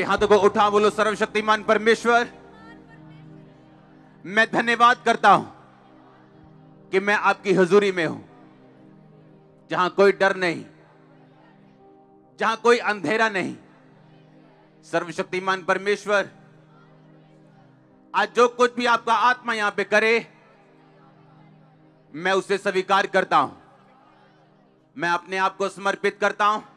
हाथों को उठा, बोलो सर्वशक्तिमान परमेश्वर, मैं धन्यवाद करता हूं कि मैं आपकी हुजूरी में हूं, जहां कोई डर नहीं, जहां कोई अंधेरा नहीं। सर्वशक्तिमान परमेश्वर, आज जो कुछ भी आपका आत्मा यहां पे करे, मैं उसे स्वीकार करता हूं। मैं अपने आप को समर्पित करता हूं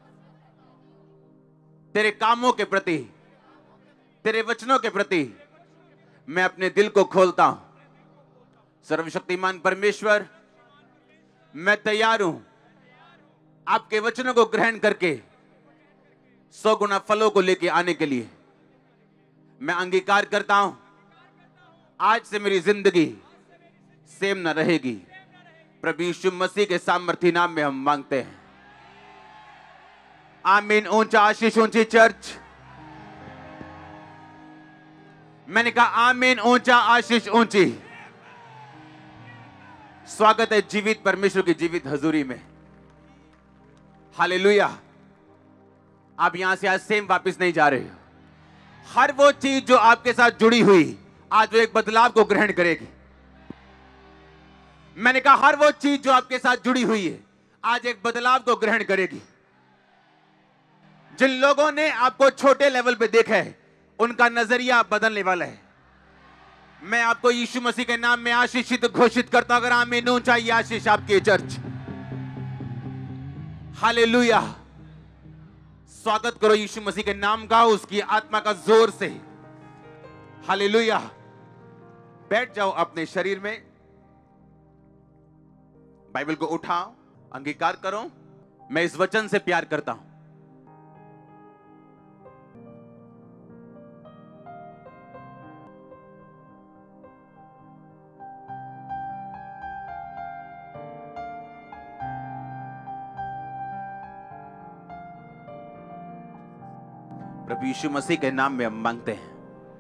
तेरे कामों के प्रति, तेरे वचनों के प्रति मैं अपने दिल को खोलता हूं। सर्वशक्तिमान परमेश्वर, मैं तैयार हूं आपके वचनों को ग्रहण करके 100 गुना फलों को लेके आने के लिए। मैं अंगीकार करता हूं आज से मेरी जिंदगी सेम न रहेगी। प्रभु यीशु मसीह के सामर्थी नाम में हम मांगते हैं, आमीन। ऊंचा आशीष, ऊंची चर्च। मैंने कहा आमीन, ऊंचा आशीष, ऊंची। स्वागत है जीवित परमेश्वर की जीवित हजूरी में। हालेलुया। आप यहां से आज सेम वापस नहीं जा रहे हो। हर वो चीज जो आपके साथ जुड़ी हुई, आज वो एक बदलाव को ग्रहण करेगी। मैंने कहा हर वो चीज जो आपके साथ जुड़ी हुई है, आज एक बदलाव को ग्रहण करेगी। जिन लोगों ने आपको छोटे लेवल पे देखा है, उनका नजरिया बदलने वाला है। मैं आपको यीशु मसीह के नाम में आशीषित घोषित करता हूं। अगर आमीन ऊंचा ये आशीष आपकी चर्च। हालेलुया। स्वागत करो यीशु मसीह के नाम का, उसकी आत्मा का जोर से। हालेलुया। बैठ जाओ अपने शरीर में, बाइबल को उठाओ, अंगीकार करो, मैं इस वचन से प्यार करता हूं। प्रभु यीशु मसीह के नाम में हम मांगते हैं।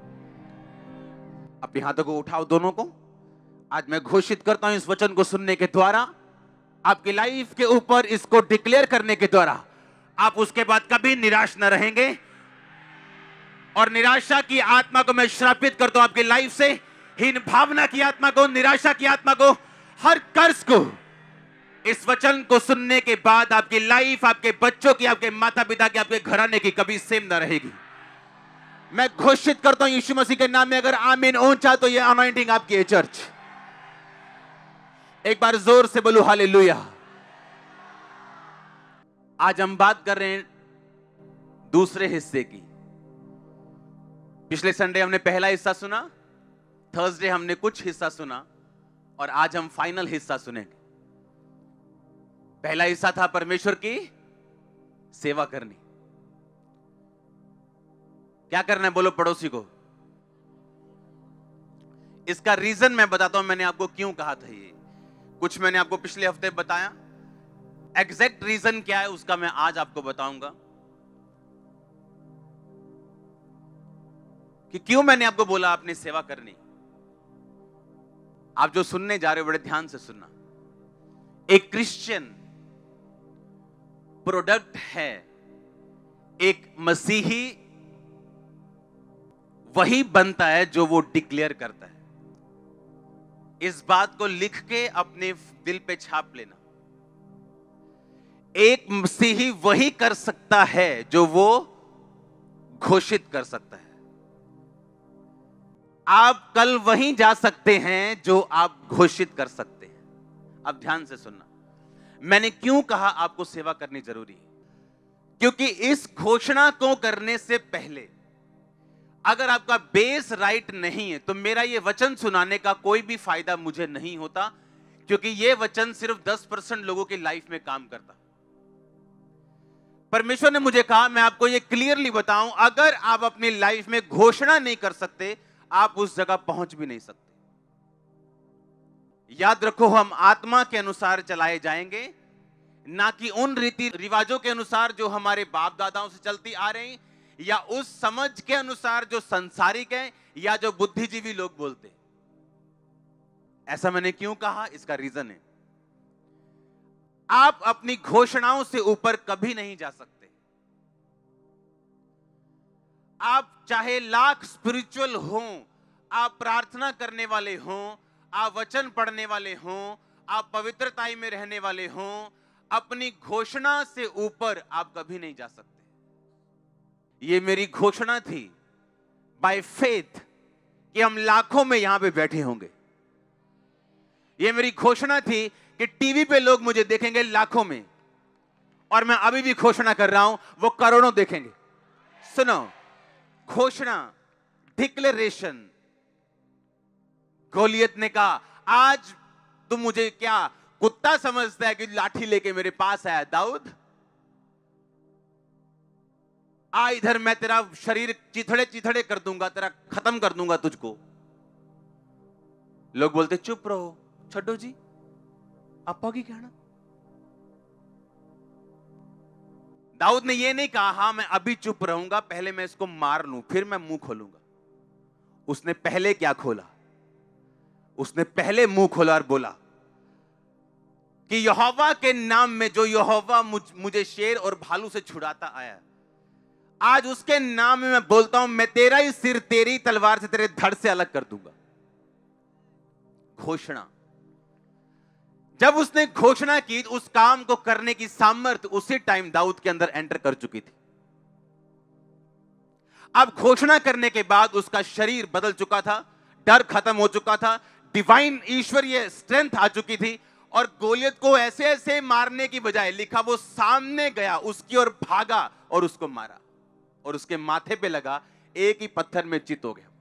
अपने हाथों को उठाओ दोनों को। आज मैं घोषित करता हूं इस वचन को सुनने के द्वारा, आपकी लाइफ के ऊपर इसको डिक्लेयर करने के द्वारा, आप उसके बाद कभी निराश न रहेंगे। और निराशा की आत्मा को मैं श्रापित करता हूं आपकी लाइफ से। हीन भावना की आत्मा को, निराशा की आत्मा को, हर कर्ज को इस वचन को सुनने के बाद आपकी लाइफ, आपके बच्चों की, आपके माता पिता की, आपके घराने की कभी सेम ना रहेगी। मैं घोषित करता हूं यीशु मसीह के नाम में। अगर आमीन ऊंचा तो ये अनॉइंटिंग आपकी है चर्च। एक बार जोर से बोलो हालेलुया। आज हम बात कर रहे हैं दूसरे हिस्से की। पिछले संडे हमने पहला हिस्सा सुना, थर्सडे हमने कुछ हिस्सा सुना, और आज हम फाइनल हिस्सा सुनेंगे। पहला हिस्सा था परमेश्वर की सेवा करनी। क्या करना है बोलो पड़ोसी को। इसका रीजन मैं बताता हूं, मैंने आपको क्यों कहा था ये। कुछ मैंने आपको पिछले हफ्ते बताया, एग्जैक्ट रीजन क्या है उसका मैं आज आपको बताऊंगा कि क्यों मैंने आपको बोला आपने सेवा करनी। आप जो सुनने जा रहे हो बड़े ध्यान से सुनना। एक क्रिश्चियन प्रोडक्ट है, एक मसीही वही बनता है जो वो डिक्लेयर करता है। इस बात को लिख के अपने दिल पे छाप लेना। एक मसीही वही कर सकता है जो वो घोषित कर सकता है। आप कल वहीं जा सकते हैं जो आप घोषित कर सकते हैं। अब ध्यान से सुनना, मैंने क्यों कहा आपको सेवा करनी जरूरी है। क्योंकि इस घोषणा को करने से पहले अगर आपका बेस राइट नहीं है, तो मेरा यह वचन सुनाने का कोई भी फायदा मुझे नहीं होता, क्योंकि यह वचन सिर्फ 10% लोगों की लाइफ में काम करता। परमेश्वर ने मुझे कहा मैं आपको यह क्लियरली बताऊं, अगर आप अपनी लाइफ में घोषणा नहीं कर सकते, आप उस जगह पहुंच भी नहीं सकते। याद रखो, हम आत्मा के अनुसार चलाए जाएंगे, ना कि उन रीति रिवाजों के अनुसार जो हमारे बाप दादाओं से चलती आ रही, या उस समझ के अनुसार जो संसारिक है, या जो बुद्धिजीवी लोग बोलते। ऐसा मैंने क्यों कहा, इसका रीजन है, आप अपनी घोषणाओं से ऊपर कभी नहीं जा सकते। आप चाहे लाख स्पिरिचुअल हों, आप प्रार्थना करने वाले हों, आप वचन पढ़ने वाले हों, आप पवित्रता में रहने वाले हों, अपनी घोषणा से ऊपर आप कभी नहीं जा सकते। ये मेरी घोषणा थी बाय फेथ कि हम लाखों में यहां पे बैठे होंगे। ये मेरी घोषणा थी कि टीवी पे लोग मुझे देखेंगे लाखों में, और मैं अभी भी घोषणा कर रहा हूं वो करोड़ों देखेंगे। सुनो, घोषणा, डिक्लेरेशन। गोलियत ने कहा, आज तुम मुझे क्या कुत्ता समझता है कि लाठी लेके मेरे पास आया? दाऊद, आ इधर, मैं तेरा शरीर चिथड़े चिथड़े कर दूंगा, तेरा खत्म कर दूंगा तुझको। लोग बोलते चुप रहो, छड्डो जी, आपा की कहना। दाऊद ने यह नहीं कहा हां मैं अभी चुप रहूंगा, पहले मैं इसको मार लूं फिर मैं मुंह खोलूंगा। उसने पहले क्या खोला? उसने पहले मुंह खोला और बोला कि यहोवा के नाम में जो यहोवा मुझे शेर और भालू से छुड़ाता आया, आज उसके नाम में मैं बोलता हूं, मैं तेरा ही सिर तेरी तलवार से, तेरे धड़ से अलग कर दूंगा। घोषणा। जब उसने घोषणा की, उस काम को करने की सामर्थ्य उसी टाइम दाऊद के अंदर एंटर कर चुकी थी। अब घोषणा करने के बाद उसका शरीर बदल चुका था, डर खत्म हो चुका था, डिवाइन ईश्वरीय स्ट्रेंथ आ चुकी थी, और गोलियत को ऐसे ऐसे मारने की बजाय, लिखा वो सामने गया, उसकी ओर भागा और उसको मारा, और उसके माथे पे लगा, एक ही पत्थर में चित हो गया।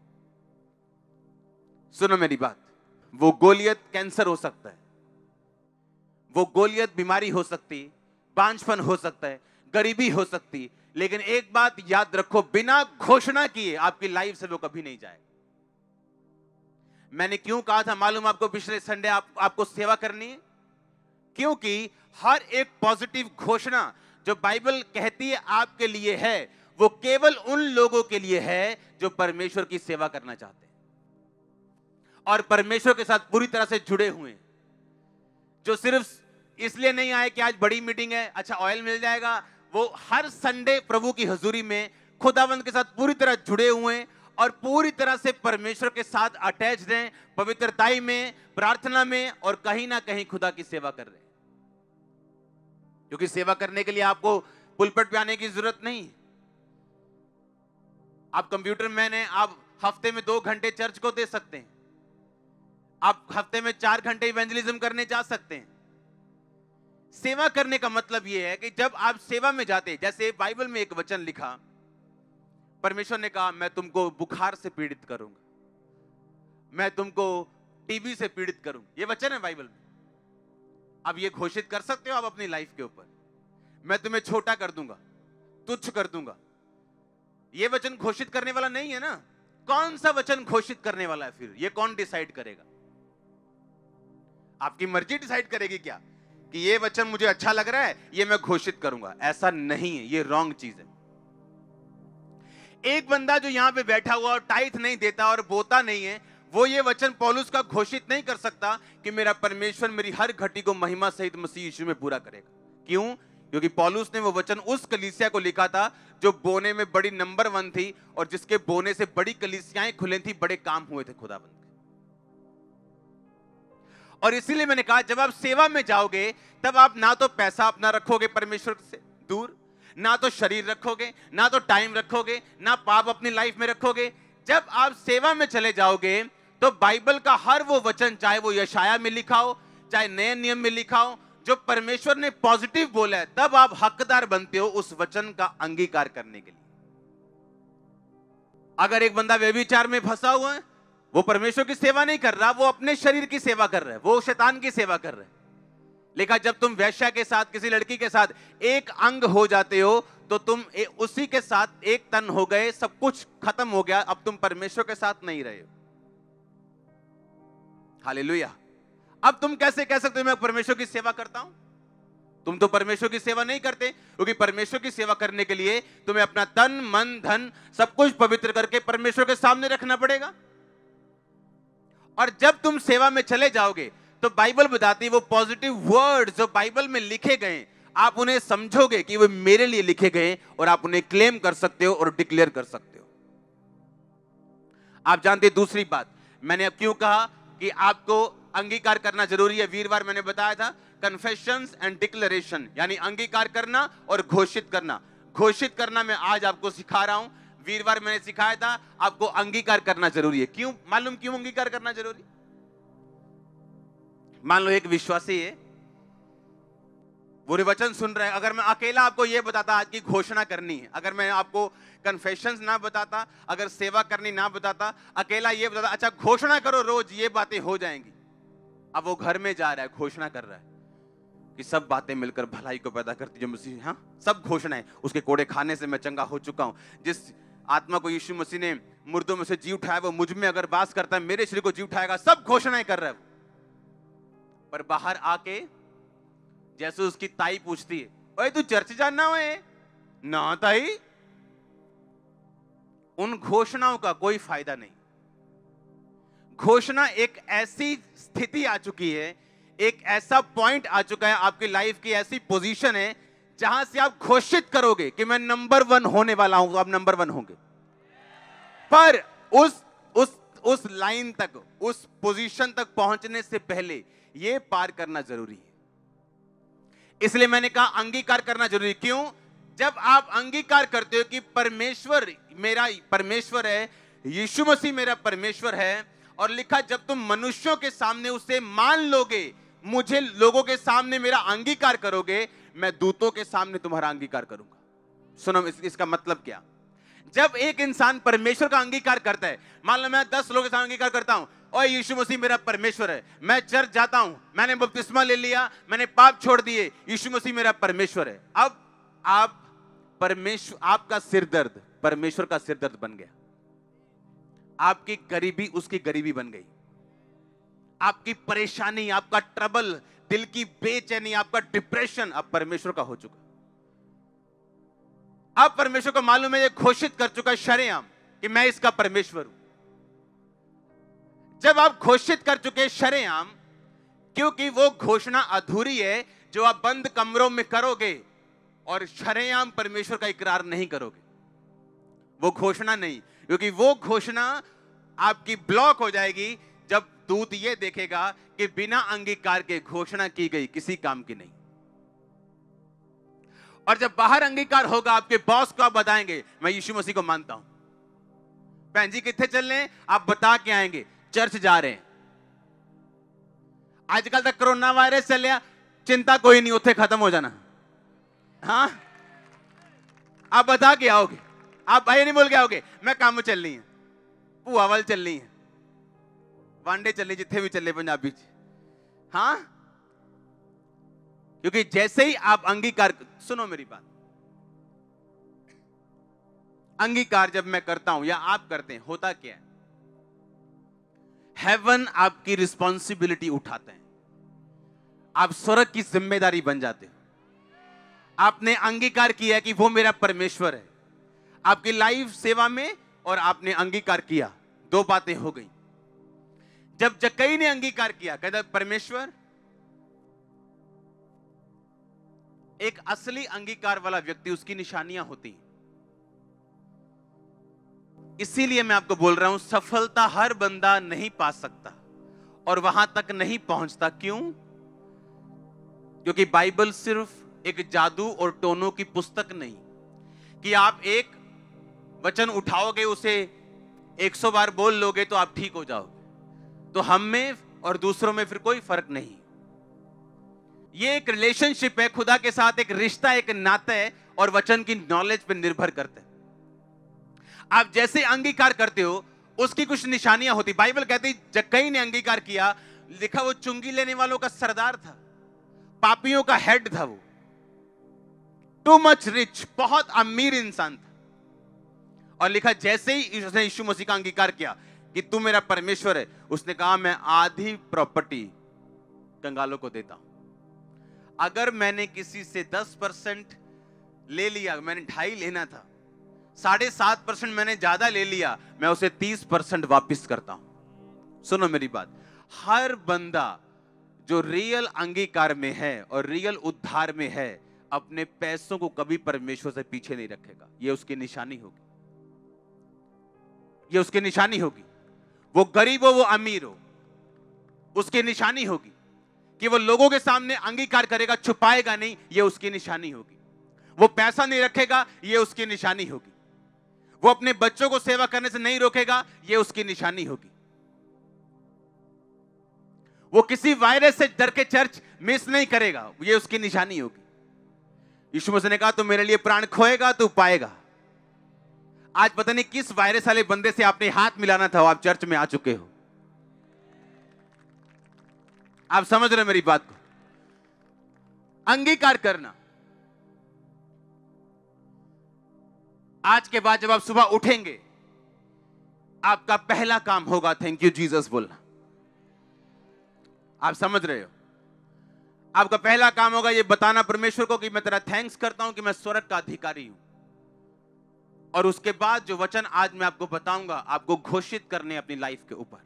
सुनो मेरी बात, वो गोलियत कैंसर हो सकता है, वो गोलियत बीमारी हो सकती, बांझपन हो सकता है, गरीबी हो सकती, लेकिन एक बात याद रखो, बिना घोषणा किए आपकी लाइफ से वो कभी नहीं जाएगा। मैंने क्यों कहा था मालूम आपको, पिछले संडे आपको सेवा करनी है? क्योंकि हर एक पॉजिटिव घोषणा जो बाइबल कहती है आपके लिए है, वो केवल उन लोगों के लिए है जो परमेश्वर की सेवा करना चाहते हैं और परमेश्वर के साथ पूरी तरह से जुड़े हुए हैं, जो सिर्फ इसलिए नहीं आए कि आज बड़ी मीटिंग है, अच्छा ऑयल मिल जाएगा। वो हर संडे प्रभु की हजूरी में खुदावंद के साथ पूरी तरह जुड़े हुए हैं और पूरी तरह से परमेश्वर के साथ अटैच्ड हैं, पवित्रताई में, प्रार्थना में, और कहीं ना कहीं खुदा की सेवा कर रहे हैं। क्योंकि सेवा करने के लिए आपको पुलपट पे आने की जरूरत नहीं। आप कंप्यूटर मैन हैं, आप हफ्ते में 2 घंटे चर्च को दे सकते हैं, आप हफ्ते में 4 घंटे इवेंजलिज्म करने जा सकते हैं। सेवा करने का मतलब यह है कि जब आप सेवा में जाते, जैसे बाइबल में एक वचन लिखा, परमेश्वर ने कहा मैं तुमको बुखार से पीड़ित करूंगा, मैं तुमको टीबी से पीड़ित करूंगा, ये वचन है बाइबल में। अब ये घोषित कर सकते हो आप अपनी लाइफ के ऊपर, मैं तुम्हें छोटा कर दूंगा, तुच्छ कर दूंगा। ये वचन घोषित करने वाला नहीं है ना। कौन सा वचन घोषित करने वाला है? फिर ये कौन डिसाइड करेगा? आपकी मर्जी डिसाइड करेगी क्या कि ये वचन मुझे अच्छा लग रहा है, ये मैं घोषित करूंगा? ऐसा नहीं है, ये रॉन्ग चीज है। एक बंदा जो यहां पे बैठा हुआ और टाइथ नहीं देता और बोता नहीं है, वो ये वचन पौलुस का घोषित नहीं कर सकता कि मेरा परमेश्वर मेरी हर घटी को महिमा सहित मसीह यीशु में पूरा करेगा। क्यों? क्योंकि पौलुस ने वो वचन उस कलीसिया को लिखा था जो बोने में बड़ी नंबर 1 थी और जिसके बोने से बड़ी कलीसियाएं खुले थी, बड़े काम हुए थे खुदाबंद के। और इसीलिए मैंने कहा जब आप सेवा में जाओगे तब आप ना तो पैसा अपना रखोगे परमेश्वर से दूर, ना तो शरीर रखोगे, ना तो टाइम रखोगे, ना पाप अपनी लाइफ में रखोगे। जब आप सेवा में चले जाओगे तो बाइबल का हर वो वचन, चाहे वो यशाया में लिखा हो, चाहे नए नियम में लिखा हो, जो परमेश्वर ने पॉजिटिव बोला है, तब आप हकदार बनते हो उस वचन का अंगीकार करने के लिए। अगर एक बंदा व्यभिचार में फंसा हुआ है, वो परमेश्वर की सेवा नहीं कर रहा, वो अपने शरीर की सेवा कर रहा है, वो शैतान की सेवा कर रहा है। लेकिन जब तुम वेश्या के साथ, किसी लड़की के साथ एक अंग हो जाते हो तो तुम उसी के साथ एक तन हो गए, सब कुछ खत्म हो गया, अब तुम परमेश्वर के साथ नहीं रहे हो। हालेलुया। अब तुम कैसे कह सकते हो मैं परमेश्वर की सेवा करता हूं? तुम तो परमेश्वर की सेवा नहीं करते, क्योंकि परमेश्वर की सेवा करने के लिए तुम्हें अपना तन, मन, धन सब कुछ पवित्र करके परमेश्वर के सामने रखना पड़ेगा। और जब तुम सेवा में चले जाओगे तो बाइबल बताती है वो पॉजिटिव वर्ड्स जो बाइबल में लिखे गए, आप उन्हें समझोगे कि वो मेरे लिए लिखे गए और आप उन्हें क्लेम कर सकते हो और डिक्लेयर कर सकते हो। आप जानते हैं दूसरी बात, मैंने अब क्यों कहा कि आपको अंगीकार करना जरूरी है। वीरवार मैंने बताया था कन्फेशंस एंड डिक्लेरेशन, यानी अंगीकार करना और घोषित करना। घोषित करना मैं आज आपको सिखा रहा हूं, वीरवार मैंने सिखाया था आपको अंगीकार करना जरूरी है। क्यों मालूम, क्यों अंगीकार करना जरूरी? मान लो एक विश्वासी है, वो वचन सुन रहे हैं, अगर मैं अकेला आपको यह बताता आज की घोषणा करनी है, अगर मैं आपको कन्फेशंस ना बताता, अगर सेवा करनी ना बताता, अकेला ये बताता अच्छा घोषणा करो रोज ये बातें हो जाएंगी। अब वो घर में जा रहा है, घोषणा कर रहा है कि सब बातें मिलकर भलाई को पैदा करती जो मसीह, हाँ सब घोषणाएं, उसके कोड़े खाने से मैं चंगा हो चुका हूं, जिस आत्मा को यीशु मसीह ने मुर्दों में से जी उठाया वो मुझ में अगर वास करता है मेरे शरीर को जी उठाएगा, सब घोषणाएं कर रहा है। पर बाहर आके जैसे उसकी ताई पूछती है, ओए तू चर्च जाना है ना ताई, उन घोषणाओं का कोई फायदा नहीं। घोषणा एक ऐसी स्थिति आ चुकी है, एक ऐसा पॉइंट आ चुका है आपकी लाइफ की, ऐसी पोजीशन है जहां से आप घोषित करोगे कि मैं नंबर 1 होने वाला हूं, तो आप नंबर 1 होंगे। पर उस लाइन तक, उस पोजीशन तक पहुंचने से पहले यह पार करना जरूरी है। इसलिए मैंने कहा अंगीकार करना जरूरी। क्यों? जब आप अंगीकार करते हो कि परमेश्वर मेरा परमेश्वर है, यीशु मसीह मेरा परमेश्वर है, और लिखा जब तुम मनुष्यों के सामने उसे मान लोगे, मुझे लोगों के सामने मेरा अंगीकार करोगे, मैं दूतों के सामने तुम्हारा अंगीकार करूंगा। सुनो इसका मतलब क्या? जब एक इंसान परमेश्वर का अंगीकार करता है, मान लो मैं 10 लोगों के सामने अंगीकार करता हूं, और यीशु मसीह मेरा परमेश्वर है, मैं चर्च जाता हूं, मैंने बपतिस्मा ले लिया, मैंने पाप छोड़ दिए, यीशु मसीह मेरा परमेश्वर है। अब आप परमेश्वर, आपका सिरदर्द परमेश्वर का सिरदर्द बन गया, आपकी गरीबी उसकी गरीबी बन गई, आपकी परेशानी, आपका ट्रबल, दिल की बेचैनी, आपका डिप्रेशन अब परमेश्वर का हो चुका। अब परमेश्वर को मालूम है, ये घोषित कर चुका है शरेआम कि मैं इसका परमेश्वर हूं। जब आप घोषित कर चुके शरेआम, क्योंकि वो घोषणा अधूरी है जो आप बंद कमरों में करोगे और शरेआम परमेश्वर का इकरार नहीं करोगे, वो घोषणा नहीं, क्योंकि वो घोषणा आपकी ब्लॉक हो जाएगी जब दूत ये देखेगा कि बिना अंगीकार के घोषणा की गई किसी काम की नहीं। और जब बाहर अंगीकार होगा, आपके बॉस को आप बताएंगे मैं यीशु मसीह को मानता हूं, बहन जी कितने चल रहे हैं, आप बता के आएंगे चर्च जा रहे हैं। आजकल तक कोरोना वायरस चल रहा, चिंता कोई नहीं, उत्थे खत्म हो जाना। हाँ आप बता के आओगे, आप भाई नहीं बोल के आओगे मैं काम चल रही है, भूआवल चल रही है, वांडे चल रही, जिथे भी चले पंजाबी। हाँ क्योंकि जैसे ही आप अंगीकार, सुनो मेरी बात, अंगीकार जब मैं करता हूं या आप करते हैं, होता क्या है, हेवन आपकी रिस्पॉन्सिबिलिटी उठाते हैं, आप स्वर्ग की जिम्मेदारी बन जाते हो। आपने अंगीकार किया कि वो मेरा परमेश्वर है आपकी लाइफ सेवा में, और आपने अंगीकार किया, 2 बातें हो गई। जब जक्कई ने अंगीकार किया, कहता परमेश्वर, एक असली अंगीकार वाला व्यक्ति, उसकी निशानियां होती हैं। इसीलिए मैं आपको बोल रहा हूं, सफलता हर बंदा नहीं पा सकता और वहां तक नहीं पहुंचता। क्यों? क्योंकि बाइबल सिर्फ एक जादू और टोनों की पुस्तक नहीं कि आप एक वचन उठाओगे, उसे 100 बार बोल लोगे तो आप ठीक हो जाओगे। तो हम में और दूसरों में फिर कोई फर्क नहीं। ये एक रिलेशनशिप है खुदा के साथ, एक रिश्ता, एक नाता है, और वचन की नॉलेज पर निर्भर करता है। आप जैसे अंगीकार करते हो उसकी कुछ निशानियां होती। बाइबल कहती जक्कई ने अंगीकार किया, लिखा वो चुंगी लेने वालों का सरदार था, पापियों का हेड था, वो टू मच रिच, बहुत अमीर इंसान था। और लिखा जैसे ही उसने यीशु मसीह का अंगीकार किया कि तू मेरा परमेश्वर है, उसने कहा मैं आधी प्रॉपर्टी कंगालों को देता हूं। अगर मैंने किसी से 10% ले लिया, मैंने 2.5 लेना था, 7.5% मैंने ज्यादा ले लिया, मैं उसे 30% वापस करता हूं। सुनो मेरी बात, हर बंदा जो रियल अंगीकार में है और रियल उद्धार में है, अपने पैसों को कभी परमेश्वर से पीछे नहीं रखेगा। यह उसकी निशानी होगी, यह उसकी निशानी होगी। वो गरीब हो वो अमीर हो, उसकी निशानी होगी कि वो लोगों के सामने अंगीकार करेगा, छुपाएगा नहीं, ये उसकी निशानी होगी। वो पैसा नहीं रखेगा, ये उसकी निशानी होगी। वो अपने बच्चों को सेवा करने से नहीं रोकेगा, ये उसकी निशानी होगी। वो किसी वायरस से डर के चर्च मिस नहीं करेगा, ये उसकी निशानी होगी। यीशु मसीह ने कहा तू मेरे लिए प्राण खोएगा तू पाएगा। आज पता नहीं किस वायरस वाले बंदे से आपने हाथ मिलाना था, आप चर्च में आ चुके हो। आप समझ रहे मेरी बात को? अंगीकार करना। आज के बाद जब आप सुबह उठेंगे, आपका पहला काम होगा थैंक यू जीसस बोलना। आप समझ रहे हो? आपका पहला काम होगा ये बताना परमेश्वर को कि मैं तेरा थैंक्स करता हूं कि मैं स्वर्ग का अधिकारी हूं। और उसके बाद जो वचन आज मैं आपको बताऊंगा, आपको घोषित करने अपनी लाइफ के ऊपर।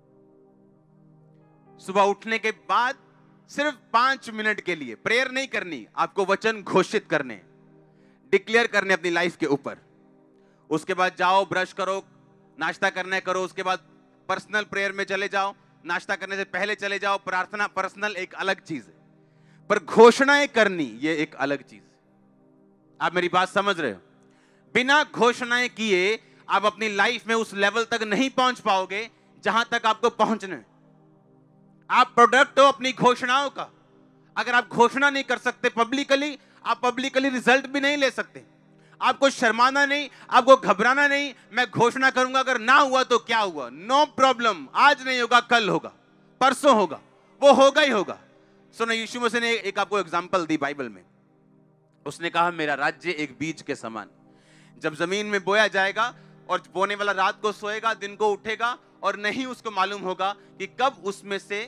सुबह उठने के बाद सिर्फ 5 मिनट के लिए प्रेयर नहीं करनी, आपको वचन घोषित करने, डिक्लेयर करने अपनी लाइफ के ऊपर। उसके बाद जाओ, ब्रश करो, नाश्ता करना है करो, उसके बाद पर्सनल प्रेयर में चले जाओ, नाश्ता करने से पहले चले जाओ। प्रार्थना पर्सनल एक अलग चीज है, पर घोषणाएं करनी ये एक अलग चीज है। आप मेरी बात समझ रहे हो? बिना घोषणाएं किए आप अपनी लाइफ में उस लेवल तक नहीं पहुंच पाओगे जहां तक आपको पहुंचना है। आप प्रोडक्ट हो अपनी घोषणाओं का। अगर आप घोषणा नहीं कर सकते पब्लिकली, आप पब्लिकली रिजल्ट भी नहीं ले सकते। आपको शर्माना नहीं, आपको घबराना नहीं। मैं घोषणा करूंगा, अगर ना हुआ तो क्या हुआ, नो प्रॉब्लम। आज नहीं होगा, कल होगा, परसों होगा, वो होगा ही होगा। सुनो, यीशु मसीह ने एक आपको एग्जांपल दी बाइबल में। उसने कहा मेरा राज्य एक बीज के समान, जब जमीन में बोया जाएगा और बोने वाला रात को सोएगा, दिन को उठेगा और नहीं उसको मालूम होगा कि कब उसमें से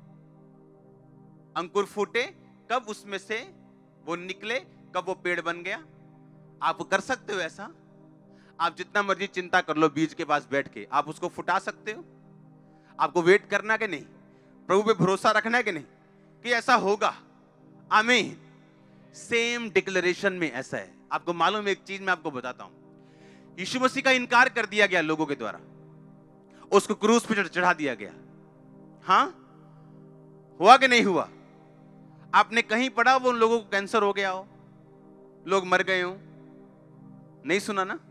अंकुर फूटे, कब उसमें से वो निकले, कब वो पेड़ बन गया। आप कर सकते हो ऐसा? आप जितना मर्जी चिंता कर लो, बीज के पास बैठ के आप उसको फुटा सकते हो? आपको वेट करना कि नहीं? प्रभु पे भरोसा रखना है कि नहीं कि ऐसा होगा? आमीन। सेम डिक्लेरेशन में ऐसा है। आपको मालूम है एक चीज मैं आपको बताता हूं, यीशु मसीह का इनकार कर दिया गया लोगों के द्वारा, उसको क्रूस पे चढ़ा दिया गया। हां, हुआ कि नहीं हुआ? आपने कहीं पढ़ा वो उन लोगों को कैंसर हो गया हो, लोग मर गए हो? नहीं सुना ना?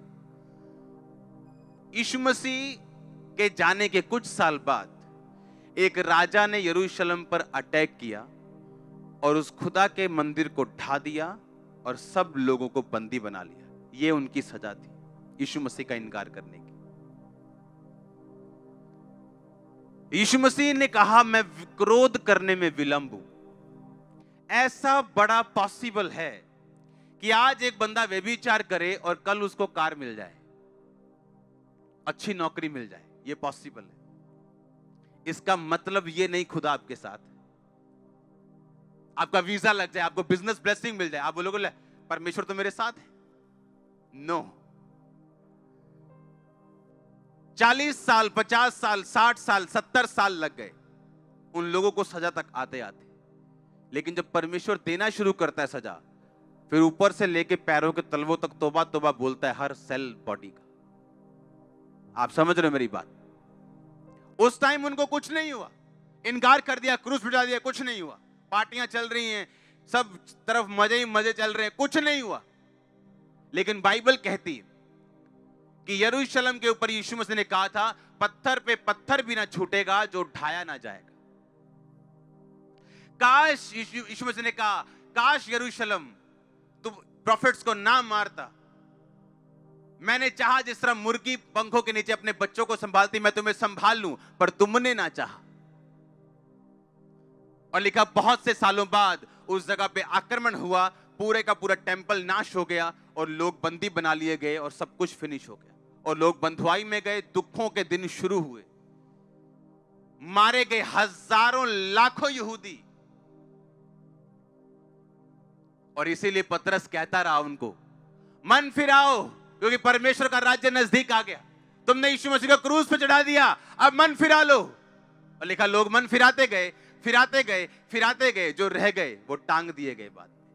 यीशु मसीह के जाने के कुछ साल बाद एक राजा ने यरूशलेम पर अटैक किया और उस खुदा के मंदिर को ढा दिया और सब लोगों को बंदी बना लिया। यह उनकी सजा थी यीशु मसीह का इनकार करने की। यीशु मसीह ने कहा मैं क्रोध करने में विलंब हूं। ऐसा बड़ा पॉसिबल है कि आज एक बंदा व्यभिचार करे और कल उसको कार मिल जाए, अच्छी नौकरी मिल जाए। यह पॉसिबल है। इसका मतलब यह नहीं खुदा आपके साथ, आपका वीजा लग जाए, आपको बिजनेस ब्लेसिंग मिल जाए, आप बोलोगे परमेश्वर तो मेरे साथ है। नो। 40 साल, 50 साल, 60 साल, 70 साल लग गए उन लोगों को सजा तक आते आते। लेकिन जब परमेश्वर देना शुरू करता है सजा, फिर ऊपर से लेके पैरों के तलवों तक तौबा तौबा बोलता है हर सेल बॉडी का। आप समझ रहे हो मेरी बात? उस टाइम उनको कुछ नहीं हुआ, इनकार कर दिया, क्रूस बिठा दिया, कुछ नहीं हुआ। पार्टियां चल रही हैं, सब तरफ मजे ही मजे चल रहे हैं, कुछ नहीं हुआ। लेकिन बाइबल कहती है कि यरूशलेम के ऊपर यीशु मसीह ने कहा था पत्थर पे पत्थर भी ना छूटेगा जो ढाया ना जाएगा। काश यीशु मसीह ने कहा काश यरूशलेम तुम प्रॉफिट्स को ना मारता। मैंने चाहा जिस तरह मुर्गी पंखों के नीचे अपने बच्चों को संभालती, मैं तुम्हें संभाल लूं, पर तुमने ना चाहा। और लिखा बहुत से सालों बाद उस जगह पे आक्रमण हुआ, पूरे का पूरा टेंपल नाश हो गया और लोग बंदी बना लिए गए और सब कुछ फिनिश हो गया और लोग बंधुआई में गए। दुखों के दिन शुरू हुए, मारे गए हजारों लाखों यहूदी। और इसीलिए पतरस कहता रहा उनको मन फिराओ, क्योंकि परमेश्वर का राज्य नजदीक आ गया। तुमने यीशु मसीह को क्रूस पे चढ़ा दिया, अब मन फिरा लो। और लिखा लोग मन फिराते गए, फिराते गए, फिराते गए, जो रह गए वो टांग दिए गए बाद में।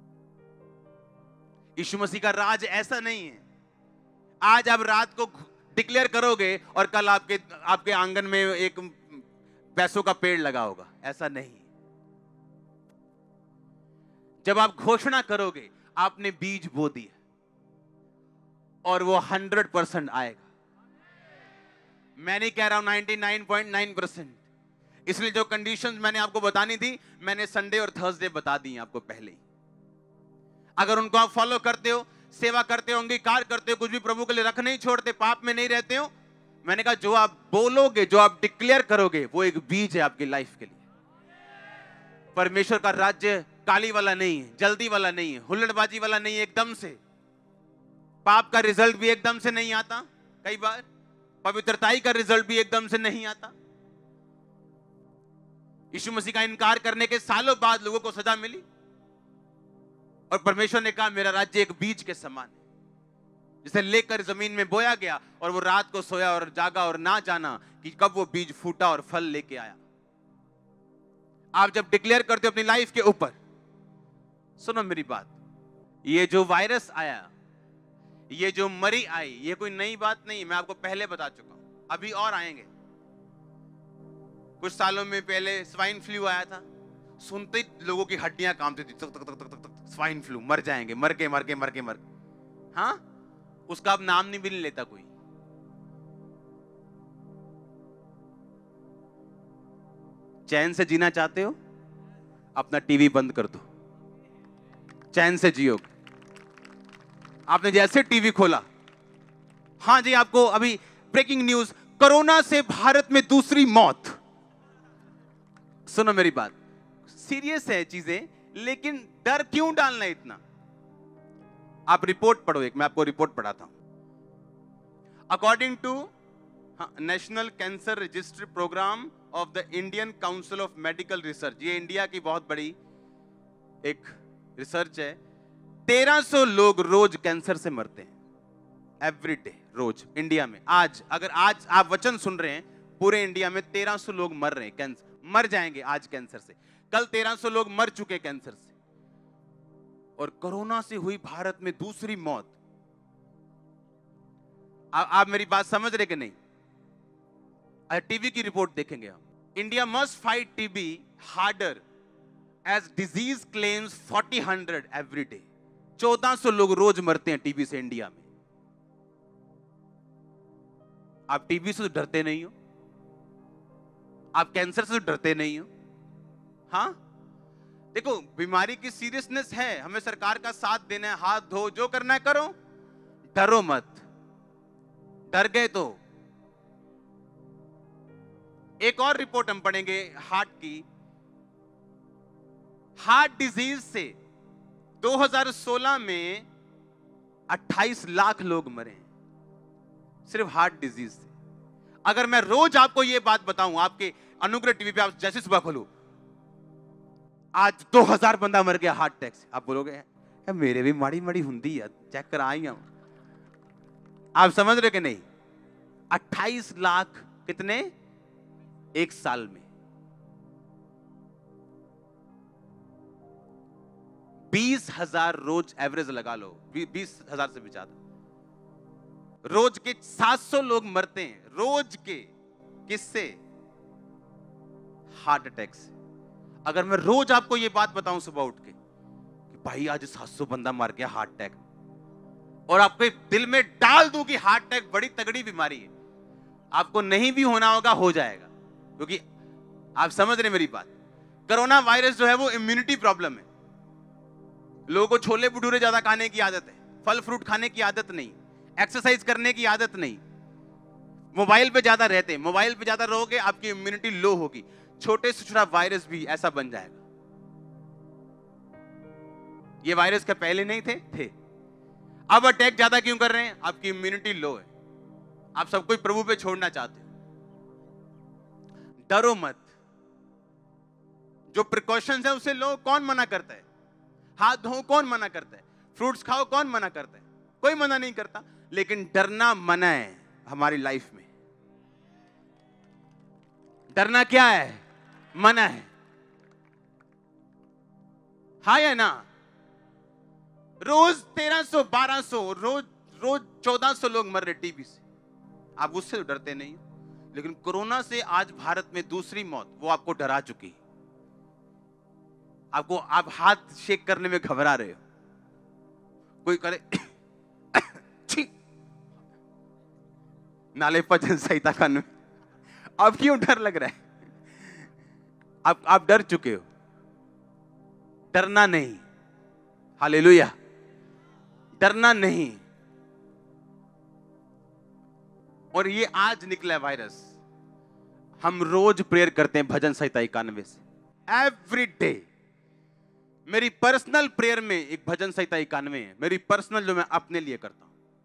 यीशु मसीह का राज ऐसा नहीं है आज आप रात को डिक्लेयर करोगे और कल आपके आपके आंगन में एक पैसों का पेड़ लगा होगा, ऐसा नहीं। जब आप घोषणा करोगे, आपने बीज बो दिया और वो 100% आएगा। मैं नहीं कह रहा हूं 99.9%। इसलिए जो कंडीशंस मैंने आपको बतानी थी, मैंने संडे और थर्सडे बता दी आपको पहले ही। अगर उनको आप फॉलो करते हो, सेवा करते हो, अंगीकार करते हो, कुछ भी प्रभु के लिए रख नहीं छोड़ते, पाप में नहीं रहते हो, मैंने कहा जो आप बोलोगे, जो आप डिक्लेयर करोगे, वो एक बीज है आपकी लाइफ के लिए। परमेश्वर का राज्य काली वाला नहीं है, जल्दी वाला नहीं है, हुल्लड़बाजी वाला नहीं है। एकदम से पाप का रिजल्ट भी एकदम से नहीं आता, कई बार पवित्रताई का रिजल्ट भी एकदम से नहीं आता। यीशु मसीह का इनकार करने के सालों बाद लोगों को सजा मिली और परमेश्वर ने कहा मेरा राज्य एक बीज के समान है, जिसे लेकर जमीन में बोया गया और वो रात को सोया और जागा और ना जाना कि कब वो बीज फूटा और फल लेके आया। आप जब डिक्लेयर करते हो अपनी लाइफ के ऊपर, सुनो मेरी बात, ये जो वायरस आया, ये जो मरी आई, ये कोई नई बात नहीं, मैं आपको पहले बता चुका हूं, अभी और आएंगे। कुछ सालों में पहले स्वाइन फ्लू आया था, सुनते ही लोगों की हड्डियां कांपती थी, तक तक तक तक तक, स्वाइन फ्लू, मर जाएंगे, मर के। हाँ, उसका अब नाम नहीं भी नहीं लेता कोई। चैन से जीना चाहते हो, अपना टीवी बंद कर दो, चैन से जियो। आपने जैसे टीवी खोला, हाँ जी, आपको अभी ब्रेकिंग न्यूज, कोरोना से भारत में दूसरी मौत। सुनो मेरी बात, सीरियस है चीजें, लेकिन डर क्यों डालना इतना? आप रिपोर्ट पढ़ो, एक मैं आपको रिपोर्ट पढ़ाता हूं। According to national cancer registry program of the Indian council of medical research, ये इंडिया की बहुत बड़ी एक रिसर्च है। 1300 लोग रोज कैंसर से मरते हैं, एवरी डे, रोज इंडिया में। आज अगर आज आप वचन सुन रहे हैं, पूरे इंडिया में 1300 लोग मर रहे हैं, कैंसर मर जाएंगे आज कैंसर से। कल 1300 लोग मर चुके कैंसर से, और कोरोना से हुई भारत में दूसरी मौत। आप मेरी बात समझ रहे कि नहीं? टीवी की रिपोर्ट देखेंगे हम। India must fight TB harder as disease claims 4000 every day. 1400 लोग रोज मरते हैं टीबी से इंडिया में। आप टीबी से तो डरते नहीं हो, आप कैंसर से तो डरते नहीं हो। हाँ, देखो बीमारी की सीरियसनेस है, हमें सरकार का साथ देना है, हाथ धो, जो करना है करो, डरो मत। डर गए तो एक और रिपोर्ट हम पढ़ेंगे हार्ट की। हार्ट डिजीज से 2016 में 28 लाख लोग मरे, सिर्फ हार्ट डिजीज से। अगर मैं रोज आपको यह बात बताऊं, आपके अनुग्रह टीवी पे आप जैसे सुबह खोलो, आज 2000 बंदा मर गया हार्ट अटैक से, आप बोलोगे मेरे भी माड़ी माड़ी हुंदी है, चेक करा आई हूं। आप समझ रहे कि नहीं? 28 लाख कितने एक साल में? 20,000 रोज एवरेज लगा लो, 20,000 से भी ज्यादा। रोज के 700 लोग मरते हैं रोज के, किससे? हार्ट अटैक से। अगर मैं रोज आपको यह बात बताऊं सुबह उठ के कि भाई आज 700 बंदा मर गया हार्ट अटैक, और आपके दिल में डाल दूं कि हार्ट अटैक बड़ी तगड़ी बीमारी है, आपको नहीं भी होना होगा, हो जाएगा। क्योंकि आप समझ रहे मेरी बात, कोरोना वायरस जो है वो इम्यूनिटी प्रॉब्लम है। लोगों को छोले भटूरे ज्यादा खाने की आदत है, फल फ्रूट खाने की आदत नहीं, एक्सरसाइज करने की आदत नहीं, मोबाइल पे ज्यादा रहते हैं। मोबाइल पे ज्यादा रहोगे, आपकी इम्यूनिटी लो होगी, छोटे से छोटा वायरस भी ऐसा बन जाएगा। ये वायरस क्या पहले नहीं थे? अब अटैक ज्यादा क्यों कर रहे हैं? आपकी इम्यूनिटी लो है, आप सब कुछ प्रभु पे छोड़ना चाहते हो। डरो मत, जो प्रिकॉशंस है उसे लो। कौन मना करता है? हाथ धो कौन मना करता है? फ्रूट्स खाओ कौन मना करता है? कोई मना नहीं करता, लेकिन डरना मना है हमारी लाइफ में। डरना क्या है? मना है। हाँ या ना? रोज 1300 1200, रोज 1400 लोग मर रहे टीबी से। आप उससे तो डरते नहीं हो, लेकिन कोरोना से आज भारत में दूसरी मौत, वो आपको डरा चुकी। आप हाथ शेक करने में घबरा रहे हो, कोई करे नाले भजन संहिता कानून, अब क्यों डर लग रहा है? आप डर चुके हो। डरना नहीं, हालेलुया, डरना नहीं। और ये आज निकला वायरस, हम रोज प्रेयर करते हैं भजन संहिता 91 से, एवरी डे। मेरी पर्सनल प्रेयर में एक भजन संहिता 91 है, मेरी पर्सनल, जो मैं अपने लिए करता हूं।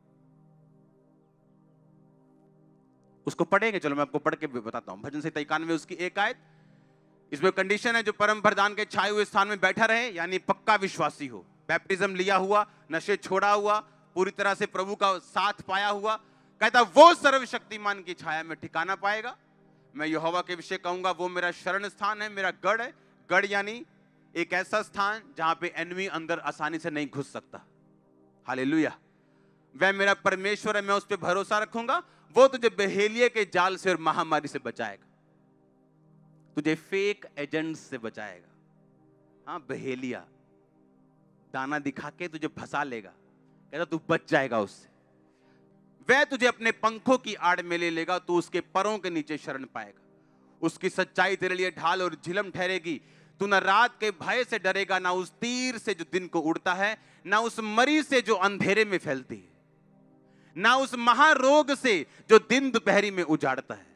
उसको पढ़ेंगे, चलो मैं आपको पढ़ के बताता हूं। भजन संहिता 91 उसकी एक आयत, इसमें कंडीशन है, जो परम प्रधान के छाए हुए स्थान में बैठा रहे, यानी पक्का विश्वासी हो, बैप्टिज्म लिया हुआ, नशे छोड़ा हुआ, पूरी तरह से प्रभु का साथ पाया हुआ, कहता वो सर्वशक्तिमान की छाया में ठिकाना पाएगा। मैं यहोवा के विषय कहूंगा, वो मेरा शरण स्थान है, मेरा गढ़ है। गढ़ यानी एक ऐसा स्थान जहां पे एनिमी अंदर आसानी से नहीं घुस सकता। हालेलुया। वह मेरा परमेश्वर है, मैं उस पर भरोसा रखूंगा। वो तुझे बहेलिये के जाल से और महामारी से बचाएगा, तुझे फेक एजेंट्स से बचाएगा। हाँ, बहेलिया दाना दिखा के तुझे फंसा लेगा, कहता तू बच जाएगा उससे। वह तुझे अपने पंखों की आड़ में ले लेगा, तू उसके परों के नीचे शरण पाएगा। उसकी सच्चाई तेरे लिए ढाल और झिलम ठहरेगी। तू न रात के भय से डरेगा, ना उस तीर से जो दिन को उड़ता है, ना उस मरी से जो अंधेरे में फैलती है, ना उस महारोग से जो दिन दोपहरी में उजाड़ता है।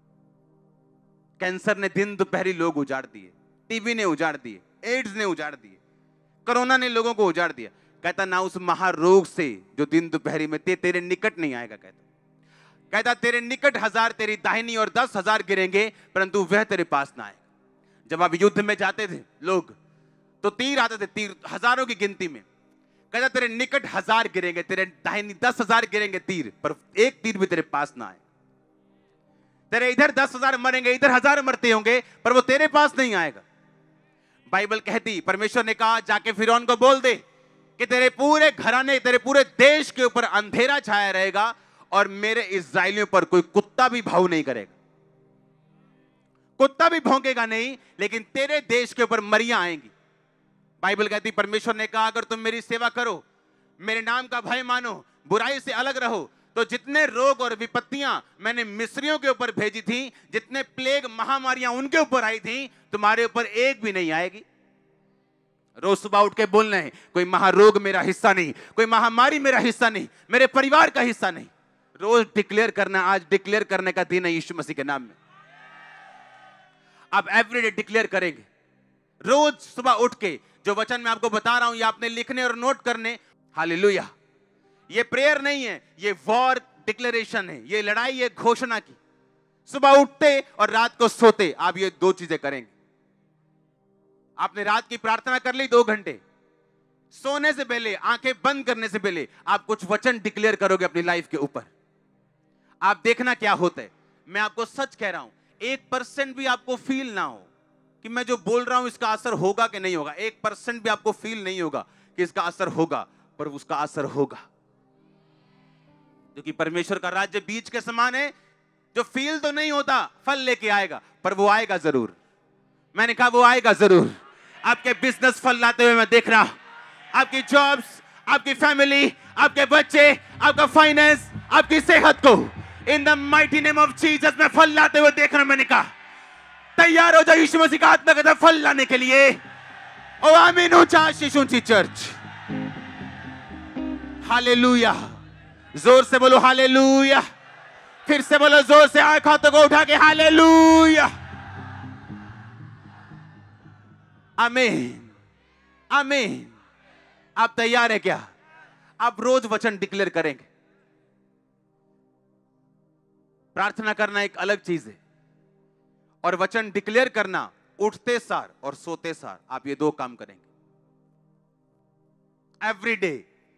कैंसर ने दिन दोपहरी लोग उजाड़ दिए, टीबी ने उजाड़ दिए, एड्स ने उजाड़ दिए, कोरोना ने लोगों को उजाड़ दिया। कहता ना उस महारोग से जो दिन दोपहरी में तेरे निकट नहीं आएगा। कहता तेरे निकट 1000 तेरी दाहिनी और 10,000 गिरेंगे, परंतु वह तेरे पास ना आएगा। जब आप युद्ध में जाते थे लोग, तो तीर आते थे, तीर हजारों की गिनती में। कहता तेरे निकट 1000 गिरेंगे, तेरे दाहिनी 10,000 गिरेंगे तीर, पर एक तीर भी तेरे पास ना आए। तेरे इधर 10,000 मरेंगे, इधर 1000 मरते होंगे, पर वो तेरे पास नहीं आएगा। बाइबल कहती, परमेश्वर ने कहा जाके फिरौन को बोल दे कि तेरे पूरे घराने, तेरे पूरे देश के ऊपर अंधेरा छाया रहेगा, और मेरे इस्राएलियों पर कोई कुत्ता भी भाव नहीं करेगा। कुत्ता भी भौंकेगा नहीं, लेकिन तेरे देश के ऊपर मरियां आएंगी। बाइबल कहती, परमेश्वर ने कहा अगर तुम मेरी सेवा करो, मेरे नाम का भय मानो, बुराई से अलग रहो, तो जितने रोग और विपत्तियां मैंने मिस्रियों के ऊपर भेजी थी, जितने प्लेग महामारियां उनके ऊपर आई थी, तुम्हारे ऊपर एक भी नहीं आएगी। रोज सुबह उठ के बोलना है, कोई महारोग मेरा हिस्सा नहीं, कोई महामारी मेरा हिस्सा नहीं, मेरे परिवार का हिस्सा नहीं। रोज डिक्लेयर करना। आज डिक्लेयर करने का दिन है यीशु मसीह के नाम में। आप एवरीडे डिक्लेयर करेंगे। रोज सुबह उठ के जो वचन मैं आपको बता रहा हूं, ये आपने लिखने और नोट करने। हालेलुया। ये प्रेयर नहीं है, ये वॉर डिक्लेरेशन है, ये लड़ाई है घोषणा की। सुबह उठते और रात को सोते आप ये 2 चीजें करेंगे। आपने रात की प्रार्थना कर ली 2 घंटे, सोने से पहले, आंखें बंद करने से पहले आप कुछ वचन डिक्लेयर करोगे अपनी लाइफ के ऊपर। आप देखना क्या होता है। मैं आपको सच कह रहा हूं, 1% भी आपको फील ना हो कि मैं जो बोल रहा हूं इसका असर होगा कि नहीं होगा। 1% भी आपको फील नहीं होगा कि इसका असर होगा, पर उसका असर होगा, क्योंकि परमेश्वर का राज्य बीज के समान है, जो फील तो नहीं होता, फल लेके आएगा, पर वो आएगा जरूर। मैंने कहा वो आएगा जरूर। आपके बिजनेस फल लाते हुए मैं देख रहा हूं, आपकी जॉब्स, आपकी फैमिली, आपके बच्चे, आपका फाइनेंस, आपकी सेहत को in the mighty name of Jesus में फल लाते हुए देख रहा हूं। मैंने कहा तैयार हो जाओ यीशु मसीह का आत्मा का फल लाने के लिए। ओ आमीन। ऊंचा शीश ऊंची चर्च। हालेलुया। जोर से बोलो हालेलुया। फिर से बोलो जोर से, आंख हाथों को उठा के हालेलुया। आमीन आमीन। आप तैयार हैं क्या? आप रोज वचन डिक्लेयर करेंगे। प्रार्थना करना एक अलग चीज है, और वचन डिक्लेयर करना उठते सार और सोते सार आप ये 2 काम करेंगे एवरी डे।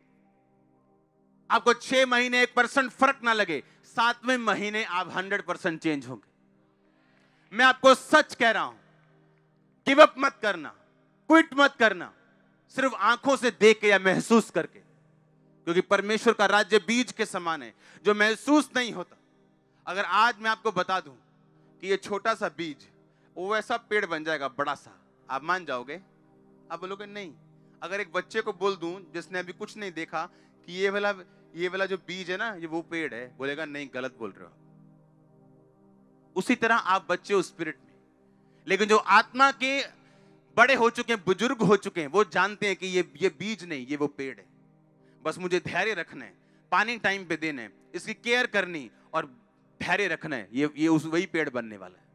आपको 6 महीने 1% फर्क ना लगे, 7वें महीने आप 100% चेंज होंगे। मैं आपको सच कह रहा हूं, गिव अप मत करना, क्विट मत करना, सिर्फ आंखों से देख के या महसूस करके, क्योंकि परमेश्वर का राज्य बीज के समान है जो महसूस नहीं होता। अगर आज मैं आपको बता दूं कि ये छोटा सा बीज वो ऐसा पेड़ बन जाएगा बड़ा सा, आप मान जाओगे? आप बोलोगे नहीं। अगर एक बच्चे को बोल दूं जिसने अभी कुछ नहीं देखा कि ये वाला जो बीज है ना, ये वो पेड़ है, बोलेगा नहीं, गलत बोल रहे हो। उसी तरह आप बच्चे हो स्पिरिट में, लेकिन जो आत्मा के बड़े हो चुके हैं, बुजुर्ग हो चुके हैं, वो जानते हैं कि ये बीज नहीं, ये वो पेड़ है। बस मुझे धैर्य रखना है, पानी टाइम पे देना है, इसकी केयर करनी और धैर्य रखना है, ये वही पेड़ बनने वाला है।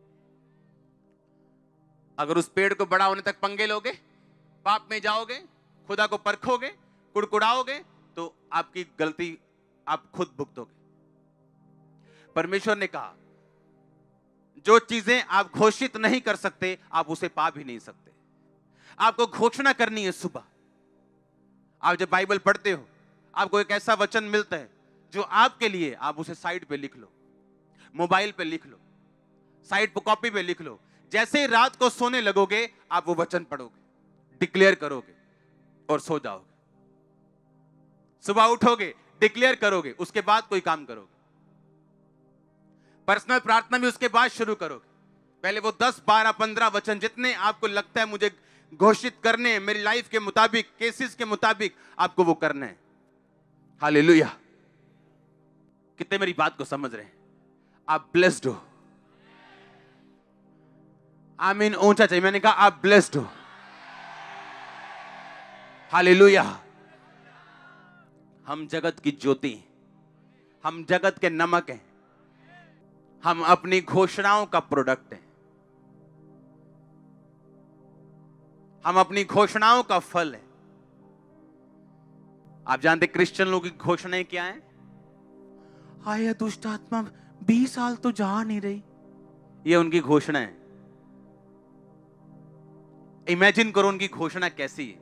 अगर उस पेड़ को बड़ा होने तक पंगे लोगे, पाप में जाओगे, खुदा को परखोगे, कुड़कुड़ाओगे, तो आपकी गलती आप खुद भुगतोगे। परमेश्वर ने कहा जो चीजें आप घोषित नहीं कर सकते, आप उसे पा भी नहीं सकते। आपको घोषणा करनी है। सुबह आप जब बाइबल पढ़ते हो, आपको एक ऐसा वचन मिलता है जो आपके लिए, आप उसे साइड पे लिख लो, मोबाइल पे लिख लो, साइड पे कॉपी पे लिख लो। जैसे ही रात को सोने लगोगे, आप वो वचन पढ़ोगे, डिक्लेयर करोगे और सो जाओगे। सुबह उठोगे, डिक्लेयर करोगे, उसके बाद कोई काम करोगे। पर्सनल प्रार्थना भी उसके बाद शुरू करोगे। पहले वो 10, 12, 15 वचन जितने आपको लगता है मुझे घोषित करने हैं, मेरी लाइफ के मुताबिक, केसेस के मुताबिक, आपको वो करना है। हालेलुया। कितने मेरी बात को समझ रहे हैं? आप ब्लेस्ड हो। आमीन ऊंचा चाहिए। मैंने कहा आप ब्लेस्ड हो। हालेलुया। हम जगत की ज्योति हैं, हम जगत के नमक हैं, हम अपनी घोषणाओं का प्रोडक्ट हैं, हम अपनी घोषणाओं का फल है। आप जानते क्रिश्चियन लोगों की घोषणाएं क्या हैं? हाय दुष्ट आत्मा 20 साल तो जा नहीं रही, ये उनकी घोषणा है। इमेजिन करो उनकी घोषणा कैसी है।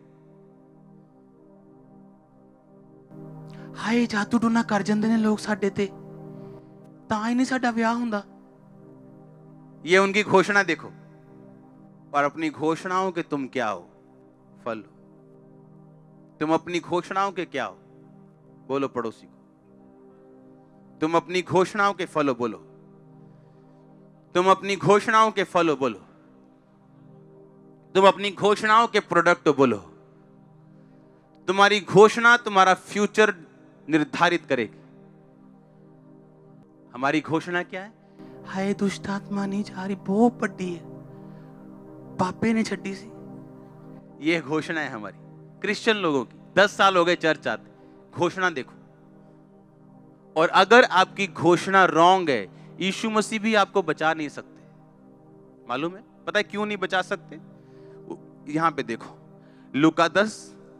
हाय जादू टूना कर जांदे ने लोग साडे ते, तां ही नहीं साडा विआह हुंदा, ये उनकी घोषणा देखो। और अपनी घोषणाओं के तुम क्या हो? फल हो। तुम अपनी घोषणाओं के क्या हो? बोलो पड़ोसी को, तुम अपनी घोषणाओं के फल हो। बोलो, तुम अपनी घोषणाओं के फल हो। बोलो, तुम अपनी घोषणाओं के प्रोडक्ट हो। बोलो, तुम्हारी घोषणा तुम्हारा फ्यूचर निर्धारित करेगी। हमारी घोषणा क्या है? हाय दुष्ट आत्मा नहीं जा रही, बहुत बड़ी है, पापे ने छड्डी सी। ये घोषणा है हमारी क्रिश्चियन लोगों की। 10 साल हो गए चर्च आते, घोषणा देखो। और अगर आपकी घोषणा रॉन्ग है, यीशु मसीह भी आपको बचा नहीं सकते। मालूम है? पता है क्यों नहीं बचा सकते? यहां पे देखो, लूका 10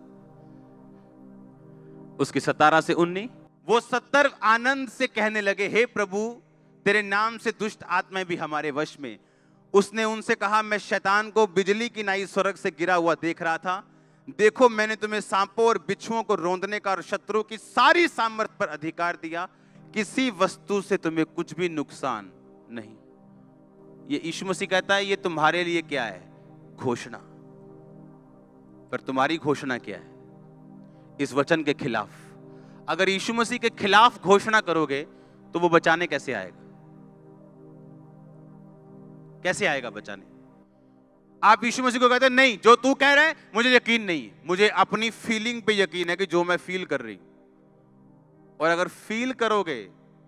उसकी 17 से 19। वो 70 आनंद से कहने लगे, हे प्रभु तेरे नाम से दुष्ट आत्माएं भी हमारे वश में। उसने उनसे कहा, मैं शैतान को बिजली की नाई स्वर्ग से गिरा हुआ देख रहा था। देखो मैंने तुम्हें सांपों और बिच्छुओं को रौंदने का और शत्रु की सारी सामर्थ पर अधिकार दिया, किसी वस्तु से तुम्हें कुछ भी नुकसान नहीं। ये यीशु मसीह कहता है, ये तुम्हारे लिए क्या है? घोषणा। पर तुम्हारी घोषणा क्या है? इस वचन के खिलाफ। अगर यीशु मसीह के खिलाफ घोषणा करोगे तो वो बचाने कैसे आएगा? कैसे आएगा बचाने? आप यीशु मसीह को कहते हैं, नहीं जो तू कह रहा है मुझे यकीन नहीं है, मुझे अपनी फीलिंग पे यकीन है कि जो मैं फील कर रही हूं। और अगर फील करोगे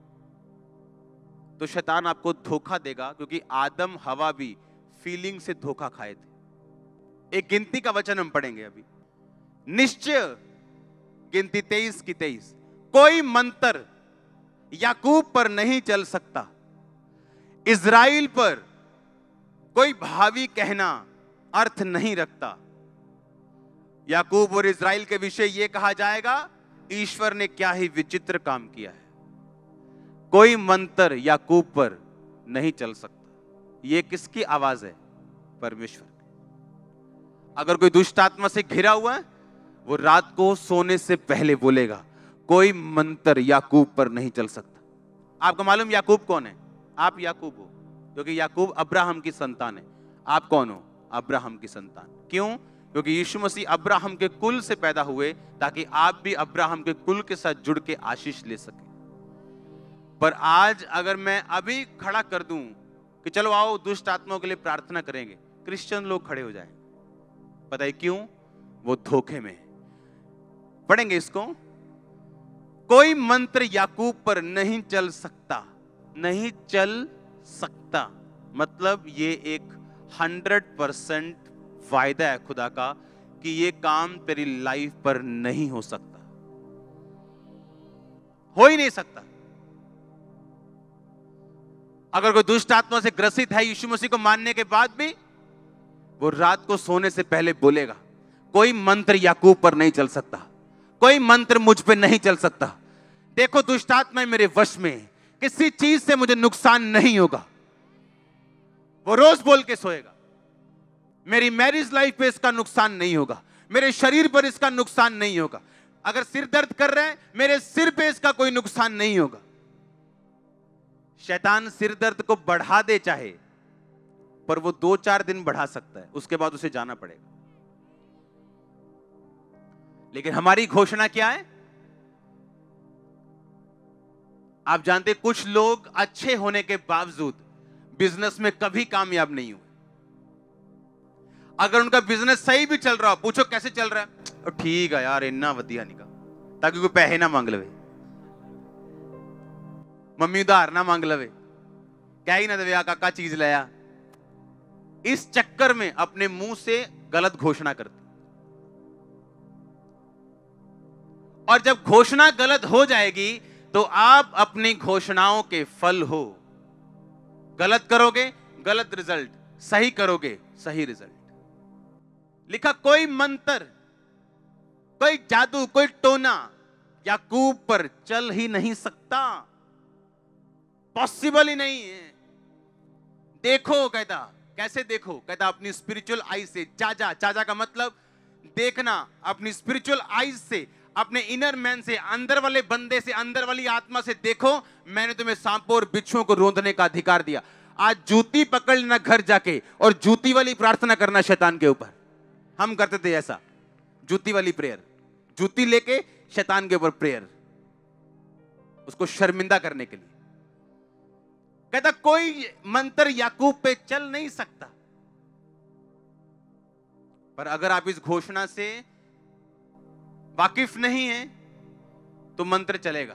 तो शैतान आपको धोखा देगा, क्योंकि आदम हवा भी फीलिंग से धोखा खाए थे। एक गिनती का वचन हम पढ़ेंगे अभी, निश्चय गिनती 23 की 23। कोई मंत्र याकूब पर नहीं चल सकता, इज़राइल पर कोई भावी कहना अर्थ नहीं रखता। याकूब और इज़राइल के विषय यह कहा जाएगा, ईश्वर ने क्या ही विचित्र काम किया है। कोई मंत्र याकूब पर नहीं चल सकता। यह किसकी आवाज है? परमेश्वर की। अगर कोई दुष्ट आत्मा से घिरा हुआ है, वो रात को सोने से पहले बोलेगा, कोई मंत्र याकूब पर नहीं चल सकता। आपको मालूम याकूब कौन है? आप याकूब हो, क्योंकि याकूब अब्राहम की संतान है। आप कौन हो? अब्राहम की संतान। क्यों? क्योंकि यीशु मसीह अब्राहम के कुल से पैदा हुए, ताकि आप भी अब्राहम के कुल के साथ जुड़ के आशीष ले सके। पर आज अगर मैं अभी खड़ा कर दूं कि चलो आओ दुष्ट आत्माओं के लिए प्रार्थना करेंगे, क्रिश्चियन लोग खड़े हो जाएं। पता है क्यों? वो धोखे में। पढ़ेंगे इसको। कोई मंत्र याकूब पर नहीं चल सकता, नहीं चल सकता मतलब ये एक 100% वायदा है खुदा का कि ये काम तेरी लाइफ पर नहीं हो सकता, हो ही नहीं सकता। अगर कोई दुष्ट आत्मा से ग्रसित है यीशु मसीह को मानने के बाद भी, वो रात को सोने से पहले बोलेगा कोई मंत्र याकूब पर नहीं चल सकता, कोई मंत्र मुझ पे नहीं चल सकता। देखो दुष्ट आत्मा मेरे वश में, किसी चीज से मुझे नुकसान नहीं होगा। वो रोज बोल के सोएगा मेरी मैरिज लाइफ पे इसका नुकसान नहीं होगा, मेरे शरीर पर इसका नुकसान नहीं होगा। अगर सिर दर्द कर रहा है मेरे सिर पे इसका कोई नुकसान नहीं होगा। शैतान सिर दर्द को बढ़ा दे चाहे, पर वो 2-4 दिन बढ़ा सकता है, उसके बाद उसे जाना पड़ेगा। लेकिन हमारी घोषणा क्या है? आप जानते कुछ लोग अच्छे होने के बावजूद बिजनेस में कभी कामयाब नहीं हुए। अगर उनका बिजनेस सही भी चल रहा हो, पूछो कैसे चल रहा है, ठीक है यार इन्ना वधिया निका, ताकि कोई पैसे ना मांग लवे, मम्मी उधार ना मांग लवे, क्या ही ना देवे आ काका चीज लाया। इस चक्कर में अपने मुंह से गलत घोषणा करते, और जब घोषणा गलत हो जाएगी तो आप अपनी घोषणाओं के फल हो। गलत करोगे गलत रिजल्ट, सही करोगे सही रिजल्ट। लिखा कोई मंत्र, कोई जादू, कोई टोना याकूब पर चल ही नहीं सकता, पॉसिबल ही नहीं है। देखो कहता, कैसे देखो? कहता अपनी स्पिरिचुअल आई से। चाचा, चाचा का मतलब देखना, अपनी स्पिरिचुअल आईज से, अपने इनर मैन से, अंदर वाले बंदे से, अंदर वाली आत्मा से देखो, मैंने तुम्हें सांपों और बिच्छुओं को रोंदने का अधिकार दिया। आज जूती पकड़ लेना घर जाके और जूती वाली प्रार्थना करना शैतान के ऊपर। हम करते थे ऐसा, जूती वाली प्रेयर, जूती लेके शैतान के ऊपर प्रेयर, उसको शर्मिंदा करने के लिए। कहता कोई मंत्र याकूब पे चल नहीं सकता, पर अगर आप इस घोषणा से वाकिफ नहीं है तो मंत्र चलेगा,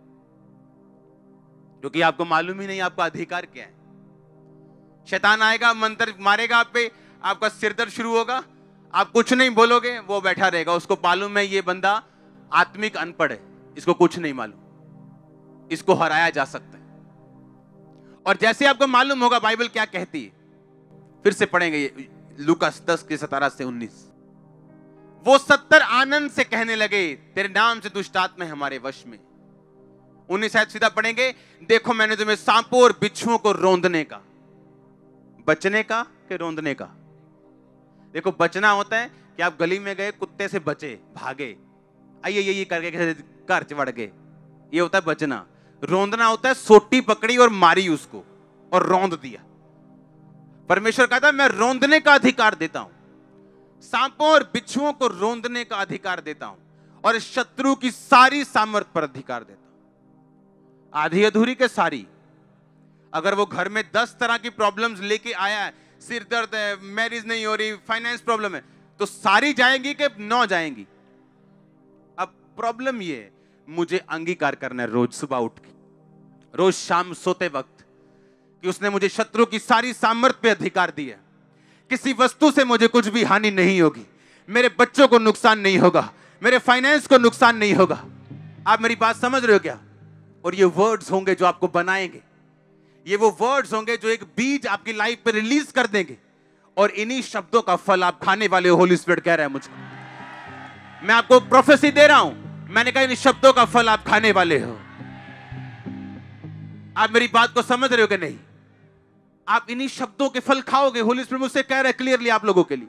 क्योंकि आपको मालूम ही नहीं आपका अधिकार क्या है। शैतान आएगा, मंत्र मारेगा आप पे, आपका सिर दर्द शुरू होगा, आप कुछ नहीं बोलोगे, वो बैठा रहेगा। उसको मालूम है ये बंदा आत्मिक अनपढ़ है, इसको कुछ नहीं मालूम, इसको हराया जा सकता है। और जैसे आपको मालूम होगा बाइबल क्या कहती है, फिर से पढ़ेंगे लूका 10 के 17 से 19। वो 70 आनंद से कहने लगे तेरे नाम से दुष्ट आत्मा हमारे वश में। 19 शायद सीधा पढ़ेंगे, देखो मैंने तुम्हें सांपों और बिच्छुओं को रोंदने का, बचने का कि रोंदने का? देखो बचना होता है कि आप गली में गए, कुत्ते से बचे, भागे, आइए ये करके घर चढ़ गए, ये होता है बचना। रोंदना होता है सोटी पकड़ी और मारी उसको और रोंद दिया। परमेश्वर कहता है मैं रोंदने का अधिकार देता हूं, सांपों और बिच्छुओं को रोंदने का अधिकार देता हूं, और शत्रु की सारी सामर्थ पर अधिकार देता हूं। आधी अधूरी के सारी। अगर वो घर में 10 तरह की प्रॉब्लम्स लेके आया है, सिर दर्द है, मैरिज नहीं हो रही, फाइनेंस प्रॉब्लम है, तो सारी जाएंगी कि 9 जाएंगी? अब प्रॉब्लम ये है, मुझे अंगीकार करना है रोज सुबह उठ के, रोज शाम सोते वक्त, कि उसने मुझे शत्रु की सारी सामर्थ पे अधिकार दिया। किसी वस्तु से मुझे कुछ भी हानि नहीं होगी, मेरे बच्चों को नुकसान नहीं होगा, मेरे फाइनेंस को नुकसान नहीं होगा। आप मेरी बात समझ रहे हो क्या? और ये वर्ड्स होंगे जो आपको बनाएंगे, ये वो वर्ड्स होंगे जो एक बीज आपकी लाइफ पे रिलीज कर देंगे, और इन्हीं शब्दों का फल आप खाने वाले हो। होली स्पिरिट कह रहा है मुझको, मैं आपको प्रोफेसी दे रहा हूं, मैंने कहा इन शब्दों का फल आप खाने वाले हो। आप मेरी बात को समझ रहे हो कि नहीं? आप इन्हीं शब्दों के फल खाओगे। होली स्पिरिट मुझसे कह रहा है क्लियरली आप लोगों के लिए।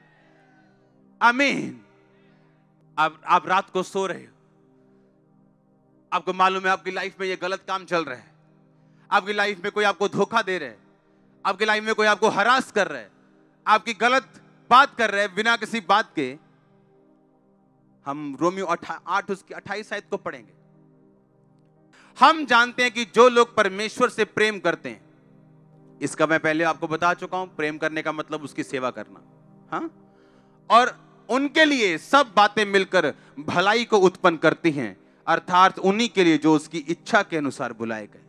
आमीन। आप रात को सो रहे हो, आपको मालूम है आपकी लाइफ में ये गलत काम चल रहा है, आपकी लाइफ में कोई आपको धोखा दे रहा है, आपकी लाइफ में कोई आपको हरास कर रहा है, आपकी गलत बात कर रहा है बिना किसी बात के। हम रोमियो 8 उसकी 28 आयत को पढ़ेंगे। हम जानते हैं कि जो लोग परमेश्वर से प्रेम करते हैं, इसका मैं पहले आपको बता चुका हूं, प्रेम करने का मतलब उसकी सेवा करना, हाँ, और उनके लिए सब बातें मिलकर भलाई को उत्पन्न करती हैं, अर्थात उन्हीं के लिए जो उसकी इच्छा के अनुसार बुलाए गए।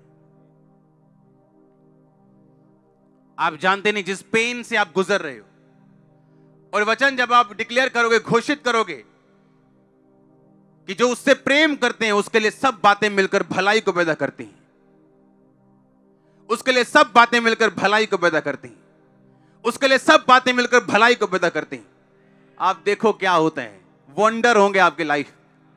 आप जानते नहीं जिस पेन से आप गुजर रहे हो, और वचन जब आप डिक्लेयर करोगे, घोषित करोगे कि जो उससे प्रेम करते हैं उसके लिए सब बातें मिलकर भलाई को पैदा करती हैं, उसके लिए सब बातें मिलकर भलाई को पैदा करती हैं, उसके लिए सब बातें मिलकर भलाई को पैदा करती हैं। आप देखो क्या होता है, वंडर होंगे आपके लाइफ।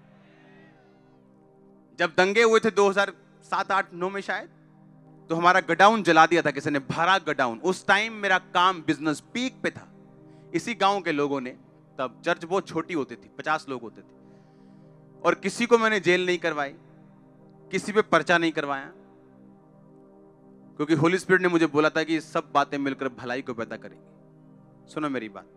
जब दंगे हुए थे 2007, 8, 9 में शायद, तो हमारा गडाउन जला दिया था किसी ने, भरा गडाउन। उस टाइम मेरा काम, बिजनेस पीक पे था। इसी गांव के लोगों ने, तब चर्च बहुत छोटी होती थी, 50 लोग होते थे, और किसी को मैंने जेल नहीं करवाई, किसी पे पर्चा नहीं करवाया, क्योंकि होली स्पिरिट ने मुझे बोला था कि सब बातें मिलकर भलाई को पैदा करेंगी। सुनो मेरी बात,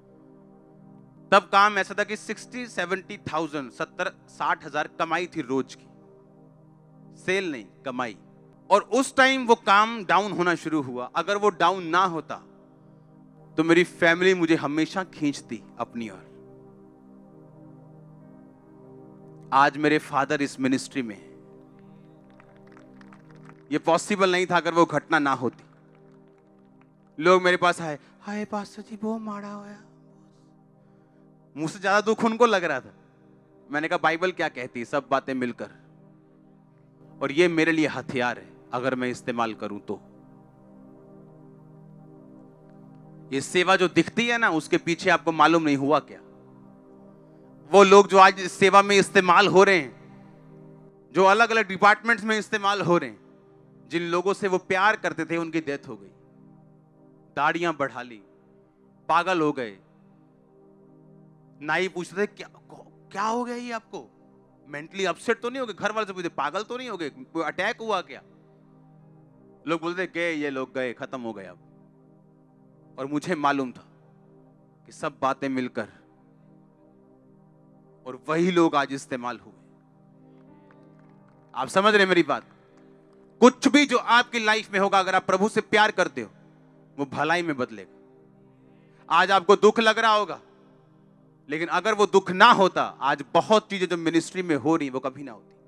तब काम ऐसा था कि 60-70,000, 70-60,000 कमाई थी रोज की, सेल नहीं, कमाई। और उस टाइम वो काम डाउन होना शुरू हुआ। अगर वो डाउन ना होता तो मेरी फैमिली मुझे हमेशा खींचती अपनी ओर। आज मेरे फादर इस मिनिस्ट्री में है। ये पॉसिबल नहीं था अगर वो घटना ना होती। लोग मेरे पास आए, हाय पास्टर जी वो मारा होया। मुझसे ज्यादा दुख उनको लग रहा था। मैंने कहा बाइबल क्या कहती है, सब बातें मिलकर, और ये मेरे लिए हथियार है अगर मैं इस्तेमाल करूं तो। ये सेवा जो दिखती है ना, उसके पीछे आपको मालूम नहीं हुआ क्या। वो लोग जो आज इस सेवा में इस्तेमाल हो रहे हैं, जो अलग अलग डिपार्टमेंट्स में इस्तेमाल हो रहे हैं, जिन लोगों से वो प्यार करते थे उनकी डेथ हो गई, दाढ़ियां बढ़ा ली, पागल हो गए। नाई पूछते थे क्या हो गया ये आपको, मेंटली अपसेट तो नहीं हो गए? घर वाले से पूछते पागल तो नहीं हो गए, कोई अटैक हुआ क्या? लोग बोलते गए, ये लोग गए, खत्म हो गए अब। और मुझे मालूम था कि सब बातें मिलकर, और वही लोग आज इस्तेमाल हुए। आप समझ रहे मेरी बात? कुछ भी जो आपकी लाइफ में होगा, अगर आप प्रभु से प्यार करते हो, वो भलाई में बदलेगा। आज आपको दुख लग रहा होगा, लेकिन अगर वो दुख ना होता, आज बहुत चीजें जो मिनिस्ट्री में हो रही वो कभी ना होती।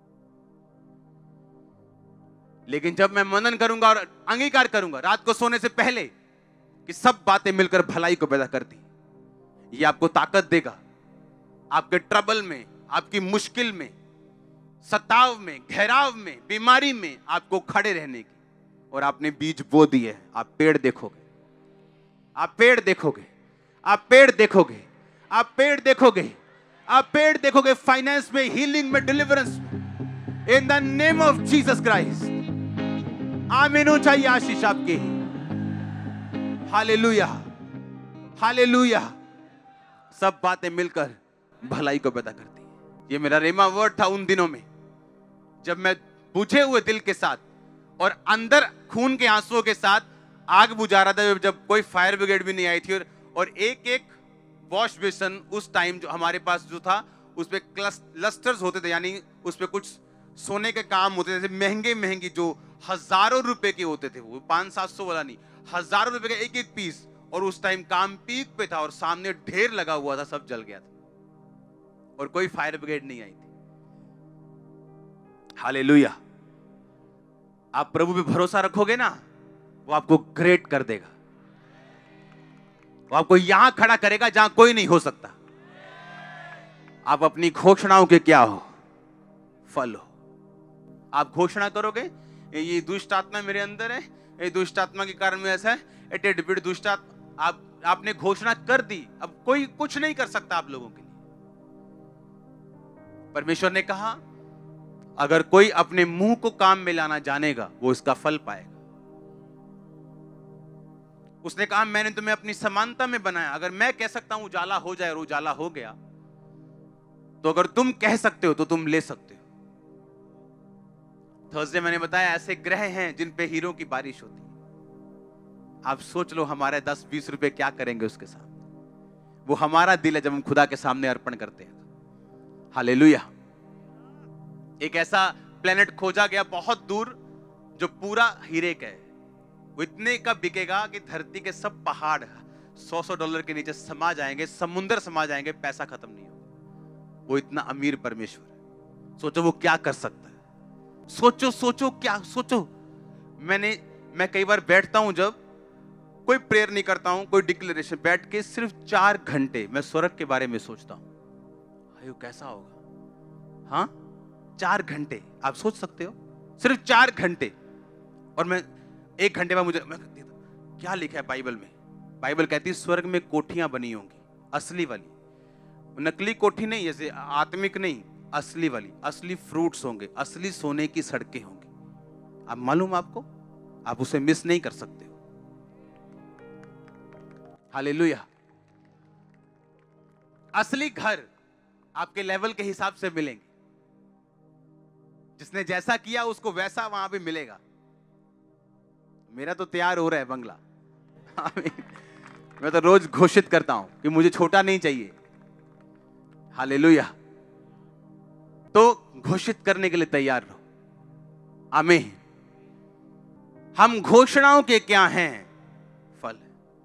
लेकिन जब मैं मनन करूंगा और अंगीकार करूंगा रात को सोने से पहले कि सब बातें मिलकर भलाई को पैदा करती, ये आपको ताकत देगा आपके ट्रबल में, आपकी मुश्किल में, सताव में, घेराव में, बीमारी में आपको खड़े रहने की। और आपने बीज बो दिए, आप पेड़ देखोगे, आप पेड़ देखोगे, आप पेड़ देखोगे, आप पेड़ देखोगे, आप पेड़ देखोगे, फाइनेंस में, हीलिंग में, डिलीवरेंस में, in the name of Jesus Christ. आमीन हो चाहिए आशीष आपकी। Hallelujah, hallelujah. सब बातें मिलकर भलाई को पैदा करती है। ये मेरा रेमा वर्ड था उन दिनों में, जब मैं बुझे हुए दिल के साथ और अंदर खून के आंसुओं के साथ आग बुझा रहा था, जब कोई फायर ब्रिगेड भी नहीं आई थी। और एक एक वॉश बेसन उस टाइम जो हमारे पास जो था, उस पे क्लस्टर्स होते थे, यानी उस पे कुछ सोने के काम होते थे, महंगे महंगे, जो हजारों रुपए के होते थे, वो 500-700 वाला नहीं, हजारों रुपए का एक एक पीस। और उस टाइम काम पीक पे था और सामने ढेर लगा हुआ था, सब जल गया था और कोई फायर ब्रिगेड नहीं आई थी। हालेलुया। आप प्रभु पे भरोसा रखोगे ना, वो आपको ग्रेट कर देगा। वो आपको यहां खड़ा करेगा जहां कोई नहीं हो सकता। आप अपनी घोषणाओं के क्या हो? फल हो। आप घोषणा करोगे, ये दुष्ट आत्मा मेरे अंदर है, ये दुष्ट आत्मा के कारण में ऐसा है, एटेड दुष्ट आत्मा। आपने घोषणा कर दी, अब कोई कुछ नहीं कर सकता आप लोगों के लिए। परमेश्वर ने कहा, अगर कोई अपने मुंह को काम में लाना जानेगा, वो इसका फल पाएगा। उसने कहा, मैंने तुम्हें अपनी समानता में बनाया। अगर मैं कह सकता हूं उजाला हो जाए और उजाला हो गया, तो अगर तुम कह सकते हो तो तुम ले सकते हो। थर्सडे मैंने बताया, ऐसे ग्रह हैं जिन पे हीरो की बारिश होती है। आप सोच लो हमारे 10-20 रुपए क्या करेंगे उसके सामने। वो हमारा दिल है जब हम खुदा के सामने अर्पण करते हैं। हालेलुया। एक ऐसा प्लेनेट खोजा गया बहुत दूर, जो पूरा हीरे का है। वो इतने का बिकेगा कि धरती के सब पहाड़ $100 के नीचे समा जाएंगे, समुंदर समा जाएंगे, पैसा खत्म नहीं होगा। वो इतना अमीर परमेश्वर है। सोचो वो क्या कर सकता है। सोचो सोचो क्या सोचो। मैं कई बार बैठता हूं, जब कोई प्रेयर नहीं करता हूं, कोई डिक्लेरेशन, बैठ के सिर्फ 4 घंटे मैं स्वर्ग के बारे में सोचता हूं। आयु कैसा होगा? हाँ, 4 घंटे आप सोच सकते हो, सिर्फ 4 घंटे। और मैं 1 घंटे में मैं क्या लिखा है बाइबल में? बाइबल कहती है स्वर्ग में कोठियां बनी होंगी, असली वाली, नकली कोठी नहीं, जैसे आत्मिक नहीं, असली वाली, असली फ्रूट्स होंगे, असली सोने की सड़कें होंगी। अब मालूम आपको, आप उसे मिस नहीं कर सकते हो। हालेलुया। असली घर आपके लेवल के हिसाब से मिलेंगे। जिसने जैसा किया उसको वैसा वहां पे मिलेगा। मेरा तो तैयार हो रहा है बंगला। मैं तो रोज घोषित करता हूं कि मुझे छोटा नहीं चाहिए। हालेलुया। तो घोषित करने के लिए तैयार रहो। आमीन। हम घोषणाओं के क्या हैं? फल।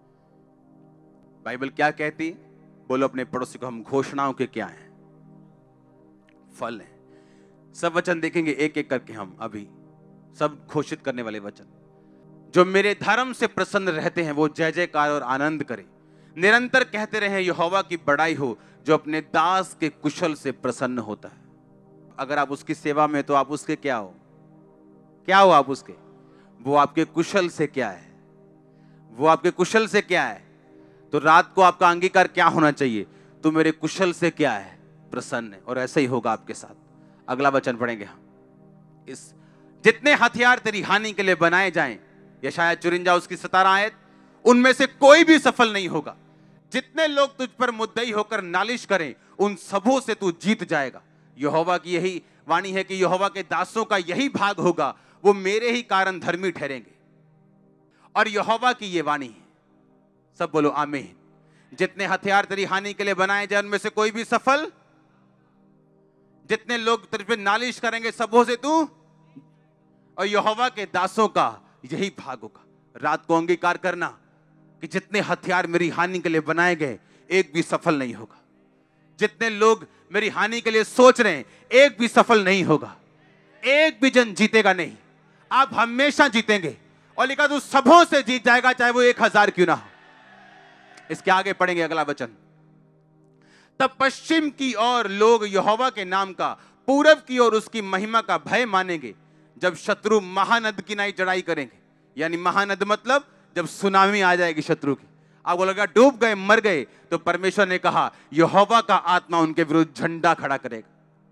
बाइबल क्या कहती? बोलो अपने पड़ोसी को, हम घोषणाओं के क्या हैं? फल हैं। सब वचन देखेंगे एक एक करके हम अभी, सब घोषित करने वाले वचन। जो मेरे धर्म से प्रसन्न रहते हैं वो जय जयकार और आनंद करें। निरंतर कहते रहे यहोवा की बड़ाई हो, जो अपने दास के कुशल से प्रसन्न होता है। अगर आप उसकी सेवा में, तो आप उसके क्या हो? क्या हो आप उसके? वो आपके कुशल से क्या है? वो आपके कुशल से क्या है? तो रात को आपका अंगीकार क्या होना चाहिए? तो मेरे कुशल से क्या है? प्रसन्न है। और ऐसा ही होगा आपके साथ। अगला वचन पढ़ेंगे हम। इस जितने हथियार तेरी हानि के लिए बनाए जाएं, यशायाह 54 उसकी 17 आयत, उनमें से कोई भी सफल नहीं होगा। जितने लोग तुझ पर मुद्दई होकर नालिश करें, उन सबों से तू जीत जाएगा। यहोवा की यही वाणी है कि यहोवा के दासों का यही भाग होगा, वो मेरे ही कारण धर्मी ठहरेंगे। और यहोवा की ये वाणी है, सब बोलो आमीन। जितने हथियार तेरी हानि के लिए बनाए जाए, उनमें से कोई भी सफल। जितने लोग तेरे पे नालिश करेंगे, सबों से तू, और यहोवा के दासों का यही भाग होगा। रात को अंगीकार करना कि जितने हथियार मेरी हानि के लिए बनाए गए, एक भी सफल नहीं होगा। जितने लोग मेरी हानि के लिए सोच रहे हैं, एक भी सफल नहीं होगा। एक भी जन जीतेगा नहीं। आप हमेशा जीतेंगे। और लिखा तू सबों से जीत जाएगा, चाहे वो 1000 क्यों ना हो। इसके आगे पढ़ेंगे अगला वचन। तब पश्चिम की ओर लोग यहोवा के नाम का, पूरब की ओर उसकी महिमा का भय मानेंगे, जब शत्रु महानद की नाई चढ़ाई करेंगे। यानी महानद मतलब जब सुनामी आ जाएगी शत्रु की, आपको लगा डूब गए, मर गए, तो परमेश्वर ने कहा यहोवा का आत्मा उनके विरुद्ध झंडा खड़ा करेगा।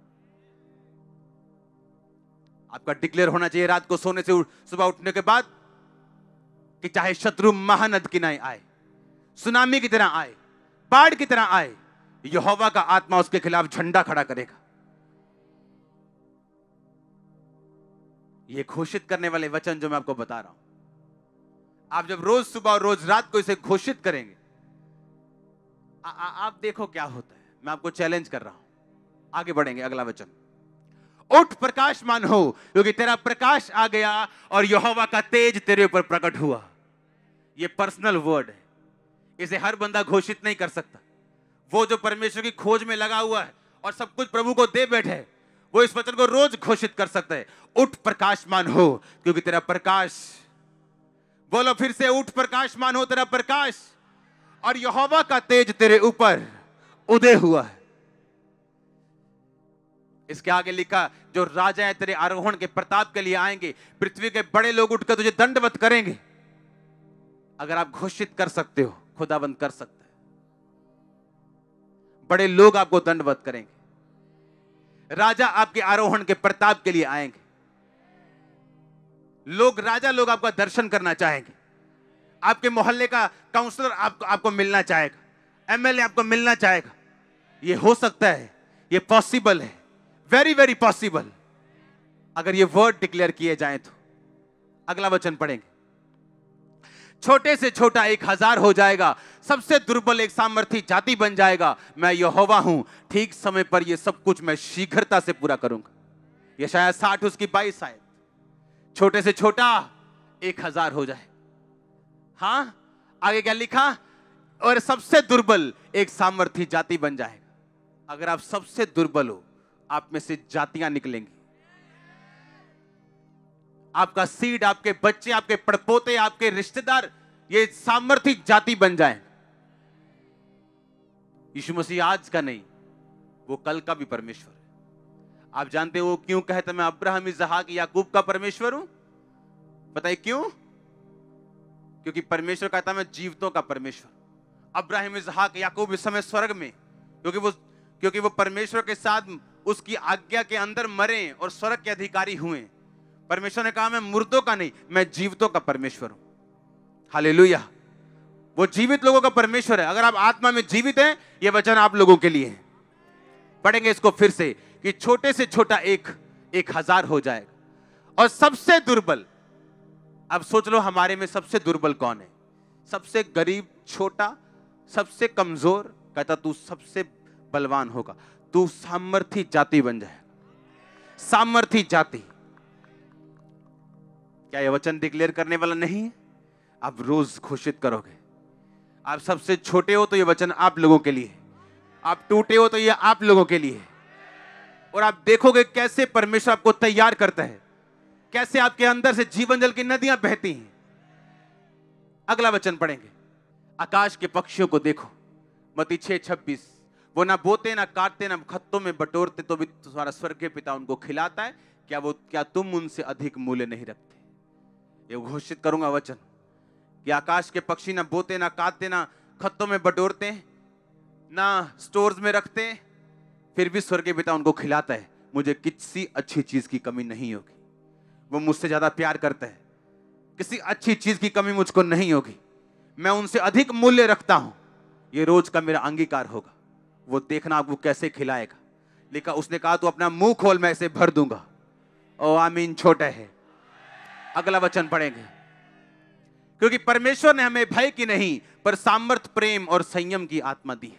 आपका डिक्लेयर होना चाहिए रात को सोने से सुबह उठने के बाद कि चाहे शत्रु महानद की नाई आए, सुनामी की तरह आए, बाढ़ की तरह आए, यहोवा का आत्मा उसके खिलाफ झंडा खड़ा करेगा। ये घोषित करने वाले वचन जो मैं आपको बता रहा हूं, आप जब रोज सुबह और रोज रात को इसे घोषित करेंगे, आप देखो क्या होता है। मैं आपको चैलेंज कर रहा हूं। आगे बढ़ेंगे अगला वचन। उठ प्रकाशमान हो, क्योंकि तेरा प्रकाश आ गया और यहोवा का तेज तेरे ऊपर प्रकट हुआ। ये पर्सनल वर्ड है, इसे हर बंदा घोषित नहीं कर सकता। वो जो परमेश्वर की खोज में लगा हुआ है और सब कुछ प्रभु को दे बैठे है, वो इस वचन को रोज घोषित कर सकता है। उठ प्रकाशमान हो, क्योंकि तेरा प्रकाश, बोलो फिर से, उठ प्रकाशमान हो, तेरा प्रकाश और यहोवा का तेज तेरे ऊपर उदय हुआ है। इसके आगे लिखा, जो राजा है तेरे आरोहण के प्रताप के लिए आएंगे, पृथ्वी के बड़े लोग उठकर तुझे दंडवत करेंगे। अगर आप घोषित कर सकते हो, खुदाबंद कर सकता है। बड़े लोग आपको दंडवत करेंगे। राजा आपके आरोहण के प्रताप के लिए आएंगे। लोग, राजा लोग आपका दर्शन करना चाहेंगे। आपके मोहल्ले का काउंसलर आपको मिलना चाहेगा, एमएलए आपको मिलना चाहेगा। ये हो सकता है, ये पॉसिबल है, वेरी वेरी पॉसिबल, अगर ये वर्ड डिक्लेयर किए जाएं तो। अगला वचन पढ़ेंगे। छोटे से छोटा 1000 हो जाएगा, सबसे दुर्बल एक सामर्थी जाति बन जाएगा। मैं यहोवा हूं, ठीक समय पर यह सब कुछ मैं शीघ्रता से पूरा करूंगा। यशायाह 60 उसकी 22 आयत, छोटे से छोटा 1000 हो जाए। हाँ, आगे क्या लिखा? और सबसे दुर्बल एक सामर्थी जाति बन जाएगा। अगर आप सबसे दुर्बल हो, आप में से जातियां निकलेंगी। आपका सीड, आपके बच्चे, आपके पड़पोते, आपके रिश्तेदार, ये सामर्थी जाति बन जाए। यीशु मसीह आज का नहीं, वो कल का भी परमेश्वर है। आप जानते हो क्यों कहते मैं अब्राहम, इसहाक, याकूब का परमेश्वर हूं? बताइए क्यों? क्योंकि परमेश्वर कहता मैं जीवितों का परमेश्वर। अब्राहम, इसहाक, याकूब इस समय स्वर्ग में, क्योंकि वो परमेश्वर के साथ उसकी आज्ञा के अंदर मरे और स्वर्ग के अधिकारी हुए। परमेश्वर ने कहा मैं मुर्दों का नहीं, मैं जीवितों का परमेश्वर हूं। हालेलुया। वो जीवित लोगों का परमेश्वर है। अगर आप आत्मा में जीवित हैं, यह वचन आप लोगों के लिए है। पढ़ेंगे इसको फिर से कि छोटे से छोटा 1000 हो जाएगा। और सबसे दुर्बल, अब सोच लो हमारे में सबसे दुर्बल कौन है? सबसे गरीब, छोटा, सबसे कमजोर। कहता तू सबसे बलवान होगा, तू सामर्थी जाति बन जाएगा। सामर्थी जाति। क्या यह वचन डिक्लेयर करने वाला नहीं है? आप रोज घोषित करोगे। आप सबसे छोटे हो तो यह वचन आप लोगों के लिए, आप टूटे हो तो यह आप लोगों के लिए। और आप देखोगे कैसे परमेश्वर आपको तैयार करता है, कैसे आपके अंदर से जीवन जल की नदियां बहती हैं। अगला वचन पढ़ेंगे। आकाश के पक्षियों को देखो, मत्ती 6:26, वो ना बोते ना काटते ना खत्तों में बटोरते, तो भी तुम्हारा स्वर्गीय पिता उनको खिलाता है। क्या तुम उनसे अधिक मूल्य नहीं रखते? ये घोषित करूंगा वचन कि आकाश के पक्षी ना बोते ना काटते ना खत्तों में बटोरते ना स्टोर्स में रखते, फिर भी स्वर्गीय पिता उनको खिलाता है। मुझे किसी अच्छी चीज की कमी नहीं होगी। वो मुझसे ज्यादा प्यार करता है, किसी अच्छी चीज की कमी मुझको नहीं होगी। मैं उनसे अधिक मूल्य रखता हूं। ये रोज का मेरा अंगीकार होगा। वो देखना आपको कैसे खिलाएगा। लिखा, उसने कहा तू अपना मुंह खोल, मैं इसे भर दूंगा। ओ आमीन। छोटा है। अगला वचन पढ़ेंगे। क्योंकि परमेश्वर ने हमें भय की नहीं, पर सामर्थ, प्रेम और संयम की आत्मा दी है।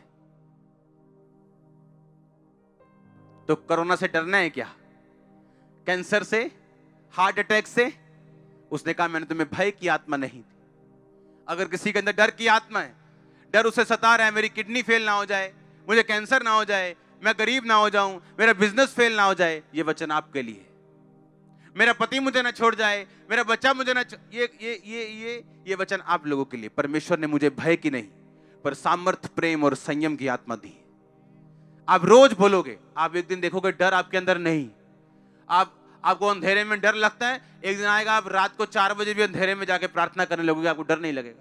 तो कोरोना से डरना है क्या? कैंसर से, हार्ट अटैक से? उसने कहा मैंने तुम्हें भय की आत्मा नहीं दी। अगर किसी के अंदर डर की आत्मा है, डर उसे सता रहा है, मेरी किडनी फेल ना हो जाए, मुझे कैंसर ना हो जाए, मैं गरीब ना हो जाऊं, मेरा बिजनेस फेल ना हो जाए, ये वचन आपके लिए। मेरा पति मुझे ना छोड़ जाए, मेरा बच्चा मुझे ना ये वचन आप लोगों के लिए। परमेश्वर ने मुझे भय की नहीं, पर सामर्थ, प्रेम और संयम की आत्मा दी। आप रोज बोलोगे, आप एक दिन देखोगे डर आपके अंदर नहीं। आपको अंधेरे में डर लगता है, एक दिन आएगा आप रात को 4 बजे भी अंधेरे में जाके प्रार्थना करने लगोगे, आपको डर नहीं लगेगा।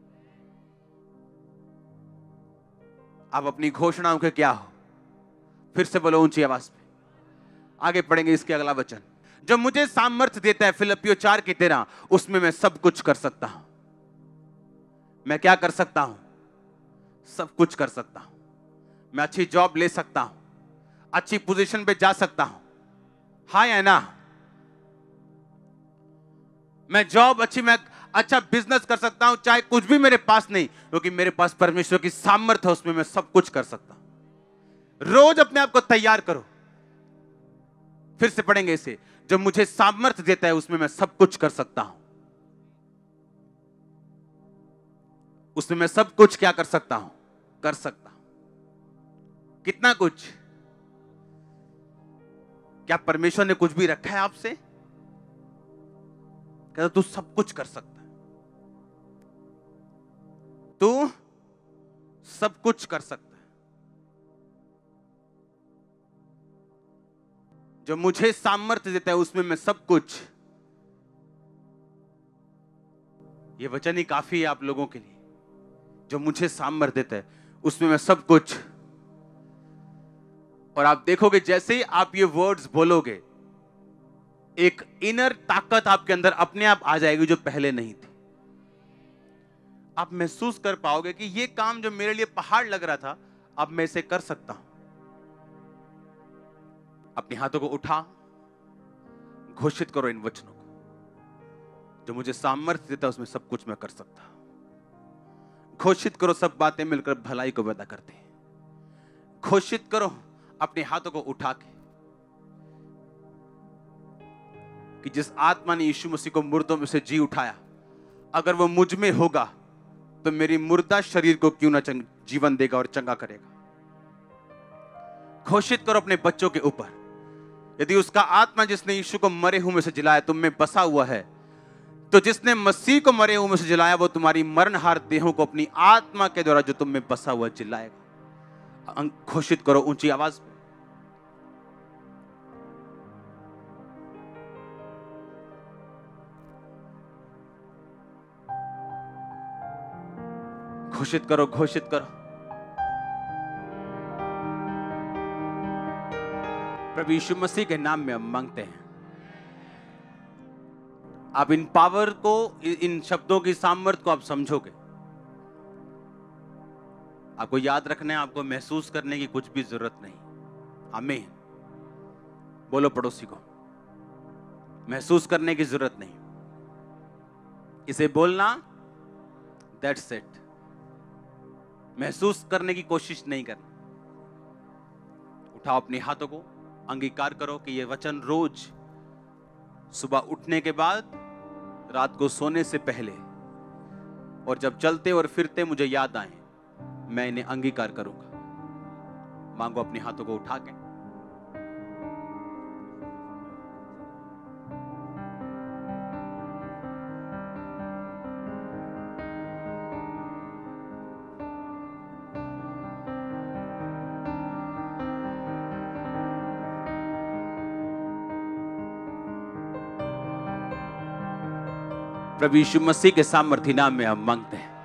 आप अपनी घोषणाओं के क्या हो? फिर से बोलो ऊंची आवाज में। आगे पढ़ेंगे इसके अगला वचन। जो मुझे सामर्थ्य देता है, फिलिप्पियों 4:13, उसमें मैं सब कुछ कर सकता हूं। मैं क्या कर सकता हूं? सब कुछ कर सकता हूं। मैं अच्छी जॉब ले सकता हूं, अच्छी पोजीशन पे जा सकता हूं। हाँ या ना? मैं अच्छा बिजनेस कर सकता हूं, चाहे कुछ भी मेरे पास नहीं, क्योंकि मेरे पास परमेश्वर की सामर्थ्य है, उसमें मैं सब कुछ कर सकता हूं। रोज अपने आप को तैयार करो। फिर से पढ़ेंगे इसे। जो मुझे सामर्थ्य देता है, उसमें मैं सब कुछ कर सकता हूं। उसमें मैं सब कुछ क्या कर सकता हूं? कर सकता हूं। कितना कुछ? क्या परमेश्वर ने कुछ भी रखा है आपसे? कहता तू सब कुछ कर सकता है, तू सब कुछ कर सकता है। जो मुझे सामर्थ्य देता है, उसमें मैं सब कुछ। ये वचन ही काफी है आप लोगों के लिए। जो मुझे सामर्थ्य देता है, उसमें मैं सब कुछ। और आप देखोगे जैसे ही आप ये वर्ड्स बोलोगे, एक इनर ताकत आपके अंदर अपने आप आ जाएगी जो पहले नहीं थी। आप महसूस कर पाओगे कि ये काम जो मेरे लिए पहाड़ लग रहा था, अब मैं इसे कर सकता हूं। अपने हाथों को उठा, घोषित करो इन वचनों को। जो मुझे सामर्थ्य देता है, उसमें सब कुछ मैं कर सकता हूं। घोषित करो, सब बातें मिलकर भलाई को पैदा करते हैं। घोषित करो अपने हाथों को उठा के। कि जिस आत्मा ने यीशु मसीह को मुर्दों में से जी उठाया, अगर वो मुझ में होगा तो मेरी मुर्दा शरीर को क्यों ना जीवन देगा और चंगा करेगा। घोषित करो अपने बच्चों के ऊपर, यदि उसका आत्मा जिसने यीशु को मरे हुए में से जिलाया तुम में बसा हुआ है, तो जिसने मसीह को मरे हुए में से जिलाया वो तुम्हारी मरणहार देहों को अपनी आत्मा के द्वारा जो तुम में बसा हुआ जिलाएगा। घोषित करो ऊंची आवाज में। घोषित करो, घोषित करो। प्रभु यीशु मसीह के नाम में हम मांगते हैं, आप इन पावर को, इन शब्दों की सामर्थ्य को आप समझोगे। आपको याद रखना है, आपको महसूस करने की कुछ भी जरूरत नहीं। आमीन। बोलो पड़ोसी को, महसूस करने की जरूरत नहीं, इसे बोलना, दैट्स इट। महसूस करने की कोशिश नहीं करना। उठाओ अपने हाथों को, अंगीकार करो कि यह वचन रोज सुबह उठने के बाद, रात को सोने से पहले और जब चलते और फिरते मुझे याद आए, मैं इन्हें अंगीकार करूंगा। मांगो अपने हाथों को उठा के। प्रभु यीशु मसीह के सामर्थी नाम में हम मांगते हैं।